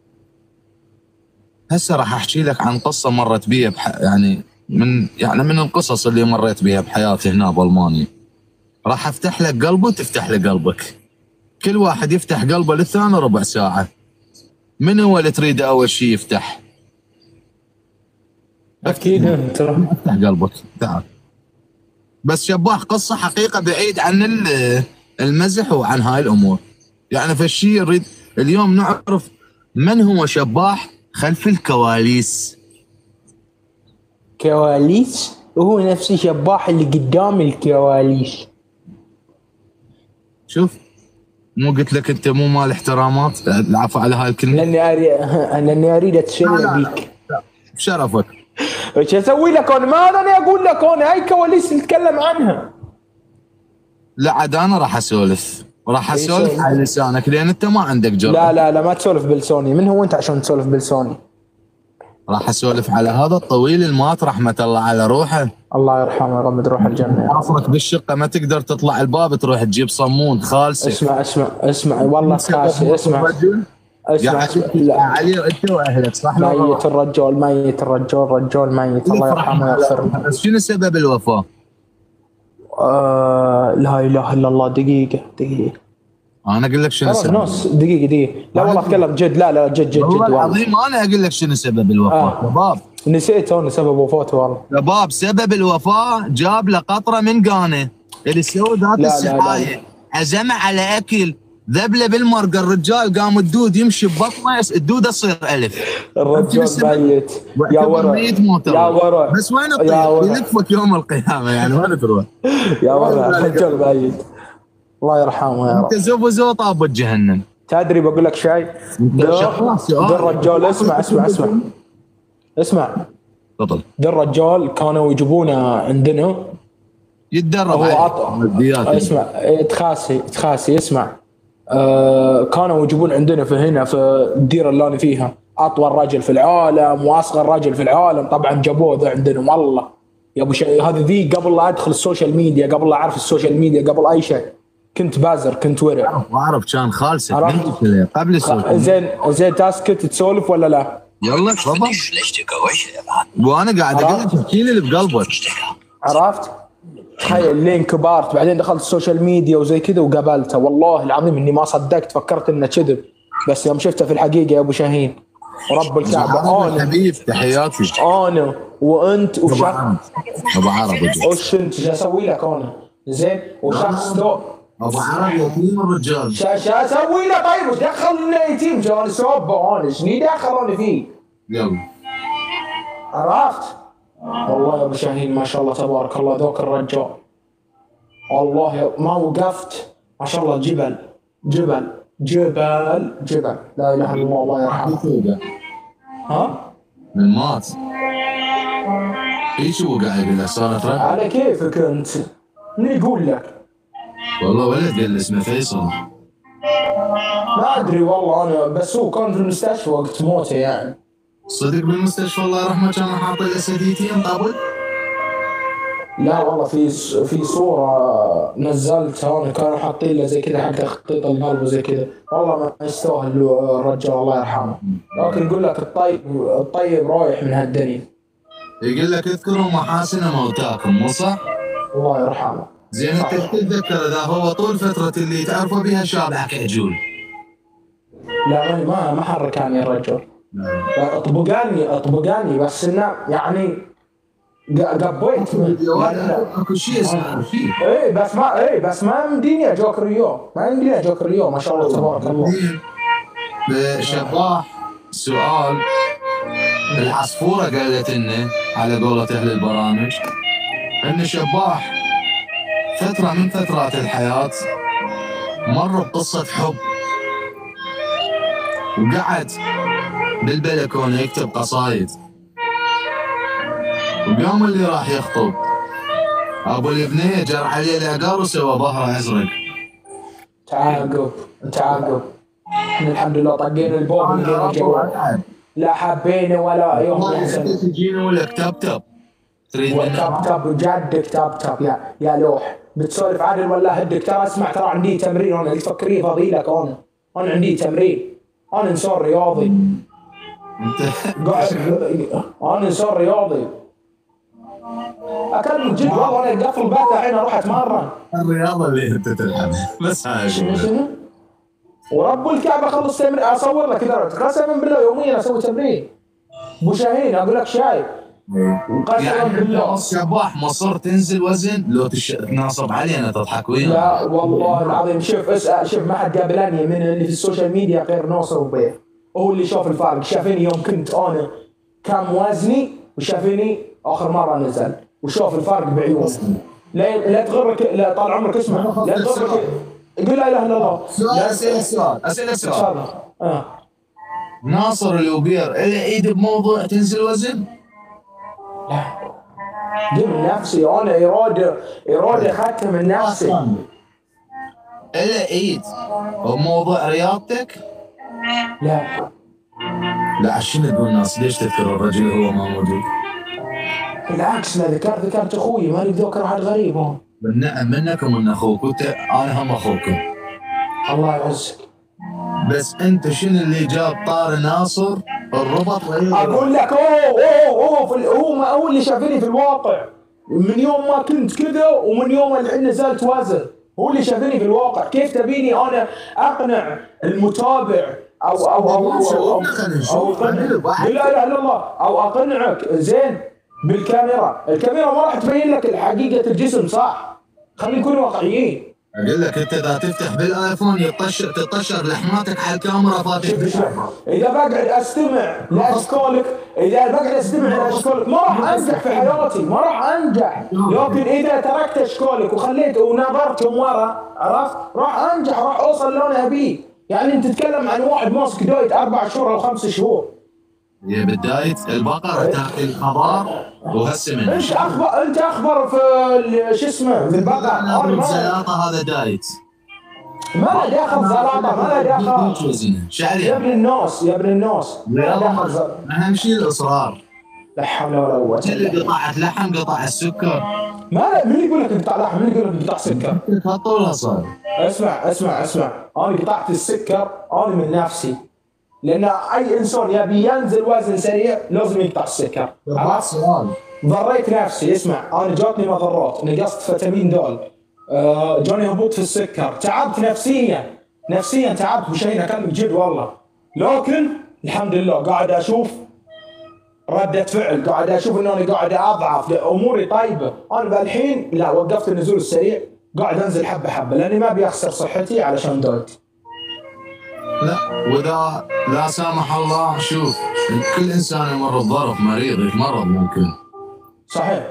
هسه راح احكي لك عن قصه مرت بي يعني من القصص اللي مريت بيها بحياتي هنا بالمانيا. راح افتح لك قلبه وتفتح لك قلبك. كل واحد يفتح قلبه للثاني ربع ساعه. من هو اللي تريده اول شيء يفتح؟ اكيد انت. افتح قلبك تعال. بس شباح قصه حقيقه بعيد عن المزح وعن هاي الامور. يعني فالشيء نريد اليوم نعرف من هو شباح خلف الكواليس. كواليس؟ وهو نفس شباح اللي قدام الكواليس. شوف مو قلت لك انت مو مال احترامات؟ العفو على هاي الكلمه. لاني اريد اتشرف بيك. بشرفك. ايش اسوي لك انا؟ ما انا اقول لك انا هاي كواليس نتكلم عنها. لا عاد انا راح اسولف على لسانك لان انت ما عندك جرأة. لا ما تسولف بلسوني. من هو انت عشان تسولف بلسوني؟ راح اسولف على هذا الطويل المات رحمه الله على روحه. الله يرحمه ويغمد روح الجنه. عصرك بالشقه ما تقدر تطلع الباب تروح تجيب صمون خالصك. اسمع والله خالصي. اسمع لا علي انت واهلك صح. ميت الرجال ميت. الله يرحمه ويغفر له. بس شنو سبب الوفاه؟ لا اله الا الله. دقيقه انا اقول لك شنو سبب. نص دقيقه. لا والله اتكلم جد. لا جد والله العظيم انا اقول لك شنو سبب الوفاه. شباب نسيت انا سبب وفاته والله. شباب سبب الوفاه جاب له قطره من قانه اللي سوى ذات السحايه. عزمه على اكل ذبله بالمرقه. الرجال قام الدود يمشي ببطنه الدود تصير 1000. الرجال ميت. يا ورا بس وين الطير؟ يلفك يوم القيامه يعني وين تروح؟ يا ورا الرجال ميت. الله يرحمه يا رب. انت زو طاب جهنم. تدري بقول لك شيء. ده الرجال اسمع تفضل. ده الرجال كانوا يجيبونه عندنا يتدرب على اسمع تخاسي اسمع. كانوا يجيبون عندنا في هنا في الديره اللي انا فيها اطول رجل في العالم واصغر رجل في العالم. طبعا جابوه ذا عندنا والله يا ابو شيء. هذا ذي قبل لا ادخل السوشيال ميديا، قبل لا اعرف السوشيال ميديا، قبل اي شيء كنت بازر، كنت ورع. اعرف كان خالصك قبل السوشيال. زين تاسكت تسولف ولا لا؟ يلا تفضل. وانا قاعد اقول لك احكي لي اللي بقلبك. عرفت؟ تخيل لين كبرت بعدين دخلت السوشيال ميديا وزي كذا وقابلته. والله العظيم اني ما صدقت، فكرت انه كذب، بس يوم شفته في الحقيقه يا ابو شاهين ورب الكعبه انا حبيب تحياتي. انا وانت وشخص ابو عرب. وش انت اسوي لك انا؟ زين وشخص ذو ابو عرب يتيم الرجال. شو اسوي له؟ طيب وش دخلني يتيم؟ جاني سوبه انا ايش دخلوني فيه؟ يلا عرفت؟ والله يا ابو شاهين ما شاء الله تبارك الله ذوك الرجال والله ما وقفت، ما شاء الله جبل جبل جبل جبل، لا اله الا الله، الله يرحمه. ها؟ من مات ايش هو قاعد يقول لك صارت رد؟ على كيفك انت؟ من يقول لك؟ والله ولد قال اسمه فيصل. ما ادري والله انا، بس هو كان في المستشفى وقت موته يعني. صدق بالمستشفى الله يرحمه كانوا حاطين له سديتين طابل؟ لا والله في صورة نزلتها انا، كانوا حاطين له زي كذا حق تخطيط القلب وزي كذا، والله ما يستاهل الرجال الله يرحمه. لكن يقول لك الطيب رايح من هالدنيا. يقول لك اذكروا محاسن موتاكم، مو صح؟ الله يرحمه. زين انت تتذكر اذا هو طول فترة اللي تعرفه بها شابع كعجول. لا ما حركني الرجل. اطبقاني بس انه يعني قبيت اكو شيء اسمه شيء. بس ما يمديني اجوكر اليوم، ما شاء الله تبارك الله. شباح سؤال، العصفورة قالت لنا على قولة اهل البرامج ان شباح فترة من فترات الحياة مر بقصة حب، وقعد بالبلكونة يكتب قصايد، ويوم اللي راح يخطب ابو البنية جر عليه العقار وسوى ظهره ازرق. تعاقب احنا الحمد لله طقينا البوب لقينا جوال، لا حبينا ولا يوم انت تجينا ولا كتبتب تريد منه كتب جدك كتب يا لوح بتسولف عدل ولا هدك؟ ترى اسمع، ترى عندي تمرين انا، اللي تفكريه فضيلك انا عندي تمرين، انا انسان رياضي. انت انا انسان رياضي اكلمك جد والله، انا اقفل البث الحين اروح اتمرن. الرياضة اللي انت تلعبها بس هاي شنو؟ ورب الكعبه اخلص تمرين اصور لك كذا قسما بالله يوميا اسوي تمرين. ابو شاهين اقول لك شايف قسما بالله شباح مصر تنزل وزن لو تناصب علينا تضحك وياه. لا والله العظيم، شوف اسال، شوف ما حد قابلني من اللي في السوشيال ميديا غير ناصر وبيه، هو اللي شاف الفارق. شافني يوم كنت انا كم وزني، وشافني اخر مره نزل وشاف الفارق بعيونه. لا تغرك، لا طال عمرك اسمع، لا تغرك، قل لا اله الا الله. اسئله سؤال. ناصر الوبير له ايد بموضوع تنزل وزن؟ لا دي من نفسي انا، اراده اخذتها من نفسي. له ايد بموضوع رياضتك؟ لا شنو تقول الناس؟ ليش تذكر الرجل هو ما موجود؟ بالعكس، لا ذكرت اخوي، ماني بذكر احد غريب هون. بالنعم منك ومن اخوك، وانت انا هم اخوكم. الله يعزك. بس انت شنو اللي جاب طار ناصر الربط؟ اقول لك هو اللي شافني في الواقع من يوم ما كنت كذا، ومن يوم الحين نزلت وزن، هو اللي شافني في الواقع. كيف تبيني انا اقنع المتابع او لا اله الا الله، او اقنعك زين بالكاميرا؟ الكاميرا ما راح تبين لك حقيقه الجسم، صح؟ خلينا نكون واقعيين. اقول لك انت اذا تفتح بالايفون تطشر لحماتك على الكاميرا فاتح. اذا بقعد استمع لاشكالك، ما راح انجح في حياتي، ما راح انجح. لكن اذا تركت اشكالك وخليت ونظرتهم ورا، عرفت، راح انجح، راح اوصل اللي انا ابيه. يعني انت تتكلم عن واحد ماسك دايت 4 شهور او 5 شهور. هي بالدايت البقره تاكل خضار وهالسمن. انت اخبر في شو اسمه في البقر. انا زلاطه هذا دايت. ما له دخل زلاطه، ما له دخل. شعري يا ابن الناس ما له دخل. اهم شيء الاصرار. لا حول ولا قوه. اللي قطعت لحم قطع السكر. ما من يقول لك قطع لحم؟ من يقول لك قطع سكر؟ طولها صار. اسمع انا قطعت السكر انا من نفسي، لان اي انسان يبي ينزل وزن سريع لازم يقطع السكر. عرفت؟ ضريت نفسي. اسمع، انا جاتني مضرات، نقصت فيتامين د، جاني هبوط في السكر، تعبت نفسيا تعبت بشيء اكلمك جد والله. لكن الحمد لله قاعد اشوف ردة فعل، قاعد اشوف ان انا قاعد اضعف، اموري طيبه. انا بالحين لا، وقفت النزول السريع، قاعد انزل حبه حبه لاني ما ابي اخسر صحتي علشان دايت. لا، واذا لا سامح الله، شوف كل انسان يمر بظرف، مريض يتمرض ممكن. صحيح.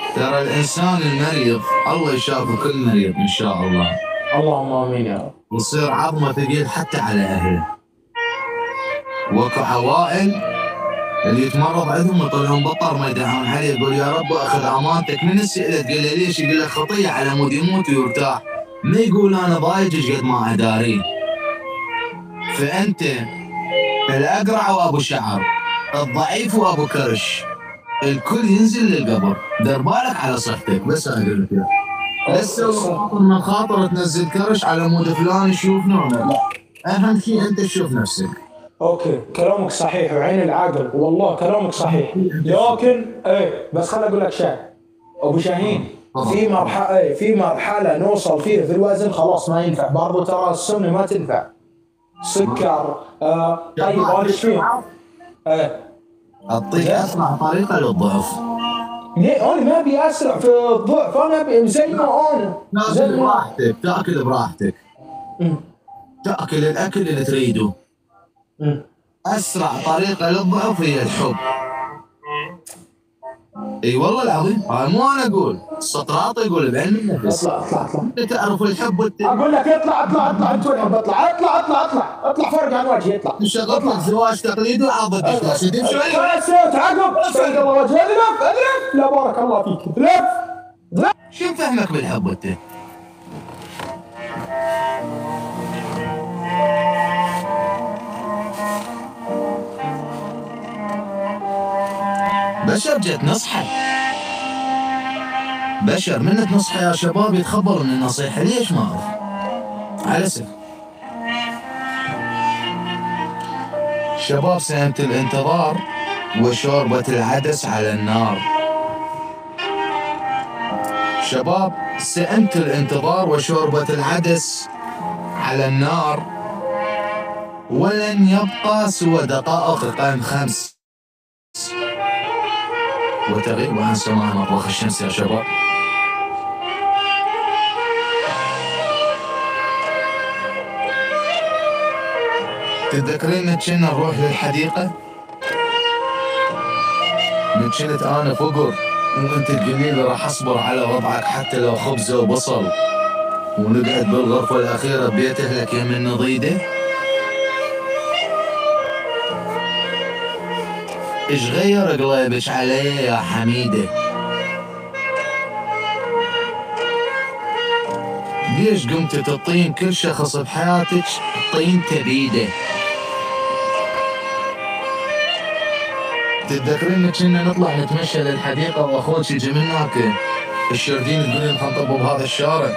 ترى الانسان المريض الله يشافي كل مريض ان شاء الله، اللهم امين يا رب. ويصير عظمه ثقيل حتى على اهله. وكو عوائل اللي يتمرض عندهم يطلعون بطر ما يدعون عليه، يقول يا رب اخذ امانتك. من سئله تقول له ليش؟ يقول لك خطيه على مود يموت ويرتاح. ما يقول انا ضايج ايش قد ما اداريه. فانت الاقرع وابو شعر، الضعيف وابو كرش، الكل ينزل للقبر. دير بالك على صحتك بس اقول لك لا تسوي خاطر من خاطر تنزل كرش على مود فلان يشوفنا. لا، اهم شيء انت تشوف نفسك. اوكي كلامك صحيح وعين العقل، والله كلامك صحيح، لكن بس خل اقول لك شيء ابو شاهين، في مرحله نوصل فيها في الوزن خلاص ما ينفع برضو، ترى السمنه ما تنفع، سكر طيب هذا فيه اعطيك اسرع طريقه للضعف. ليه انا ما ابي اسرع في الضعف، انا ابي زي ما انا تاكل براحتك، تاكل براحتك، تاكل الاكل اللي تريده. اسرع طريقه للضعف هي الحب. اي والله العظيم، هاي مو انا اقول، السطراط يقول بعلم النفس. اطلع انت تعرف الحب اقول لك اطلع انت وين بطلع، اطلع فرق عن وجهي، اطلع شغلت لك زواج تقليدي وعضد الشاشه تمشي تعقب استنقذ وجهي، اذرف لا بارك الله فيك، اذرف. شو فهمك بالحب انت؟ بشر جت نصحة، بشر من تنصحه يا شباب يتخبر من النصيحة. ليش ما أعرف؟ على سر شباب، سئمت الانتظار وشوربة العدس على النار. شباب سئمت الانتظار وشوربة العدس على النار، ولن يبقى سوى دقائق 5 وتغيب عن سماع مطبخ الشمس يا شباب. تتذكرين كنا نروح للحديقة؟ من كنت أنا فقر وأنت تقولي لي راح أصبر على وضعك حتى لو خبزة وبصل، ونقعد بالغرفة الأخيرة ببيت أهلك يم نضيده. ايش غير قلبك علي يا حميدة؟ ليش قمت تطين كل شخص بحياتك طين تبيده؟ تتذكرين كنا نطلع نتمشى للحديقة واخوك يجي من هناك الشردين تقولين خل نطب بهذا الشارع؟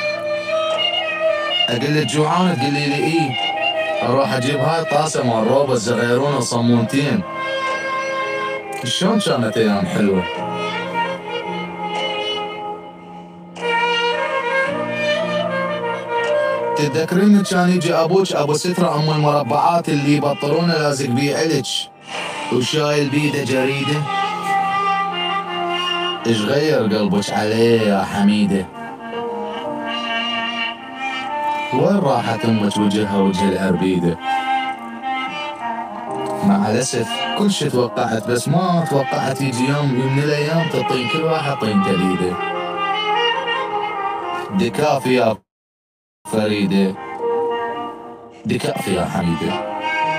اقول لك جوعان تقولي لي ايه، اروح اجيب هاي الطاسة مال روبة صغيرون وصمونتين. شلون كانت ايام حلوه. تتذكرين كان يجي ابوك ابو ستره ام المربعات اللي يبطلونه لازق بيه علج وشايل بيده جريده؟ ايش غير قلبك عليه يا حميده؟ وين راحت امك وجهها وجه العربيده؟ مع الاسف كل شي توقعت، بس ما توقعت يجي يوم من الايام تطين كل واحد طين تليده. دكافي يا فريده، دكافي يا حميده.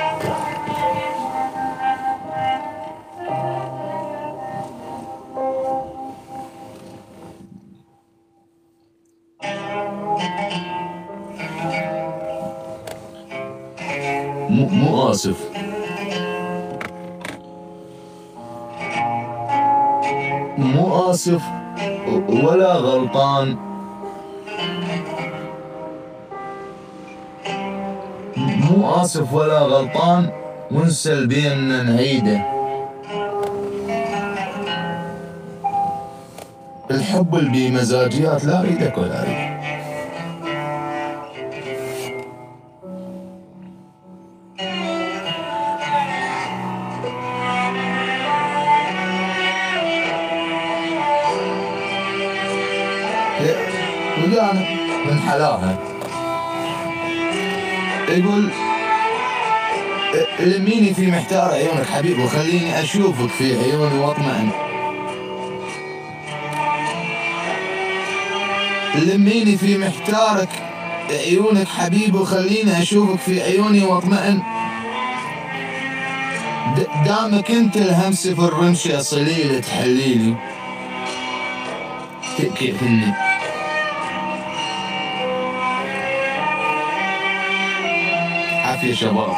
مو آسف، مو آسف ولا غلطان، مو آسف ولا غلطان، ونسى البين نعيده. الحب اللي بمزاجيات لا أريدك ولا أريد. ويانا من حلاها يقول لميني في محتار عيونك حبيبي وخليني اشوفك في عيوني واطمئن. لميني في محتارك عيونك حبيبي وخليني اشوفك في عيوني واطمئن. دامك انت الهمسة في الرمش يا صليل تحليلي كيفني. عافية شباب.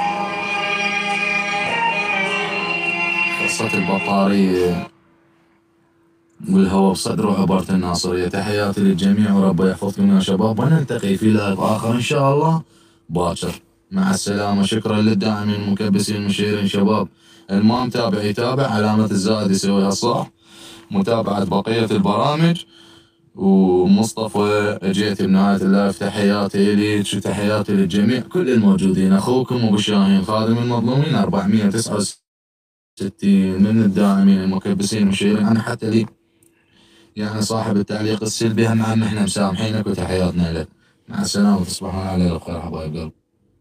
قصة البطارية والهوى بصدر وعبارة الناصرية. تحياتي للجميع ورب يحفظكم يا شباب، ونلتقي في لايف آخر إن شاء الله باكر. مع السلامة. شكرا للداعمين المكبسين المشيرين شباب. الما متابع يتابع، علامة الزائد يسويها صح، متابعة بقية البرامج. ومصطفى اجيت بنهاية اللايف، تحياتي ليك وتحياتي للجميع كل الموجودين. اخوكم ابو شاهين خادم المظلومين 469 من الداعمين المكبسين المشيرين. انا حتى لي يعني صاحب التعليق السلبي، هم احنا مسامحينك وتحياتنا لك. مع السلامة وتصبحون على الخير حبايب قلب.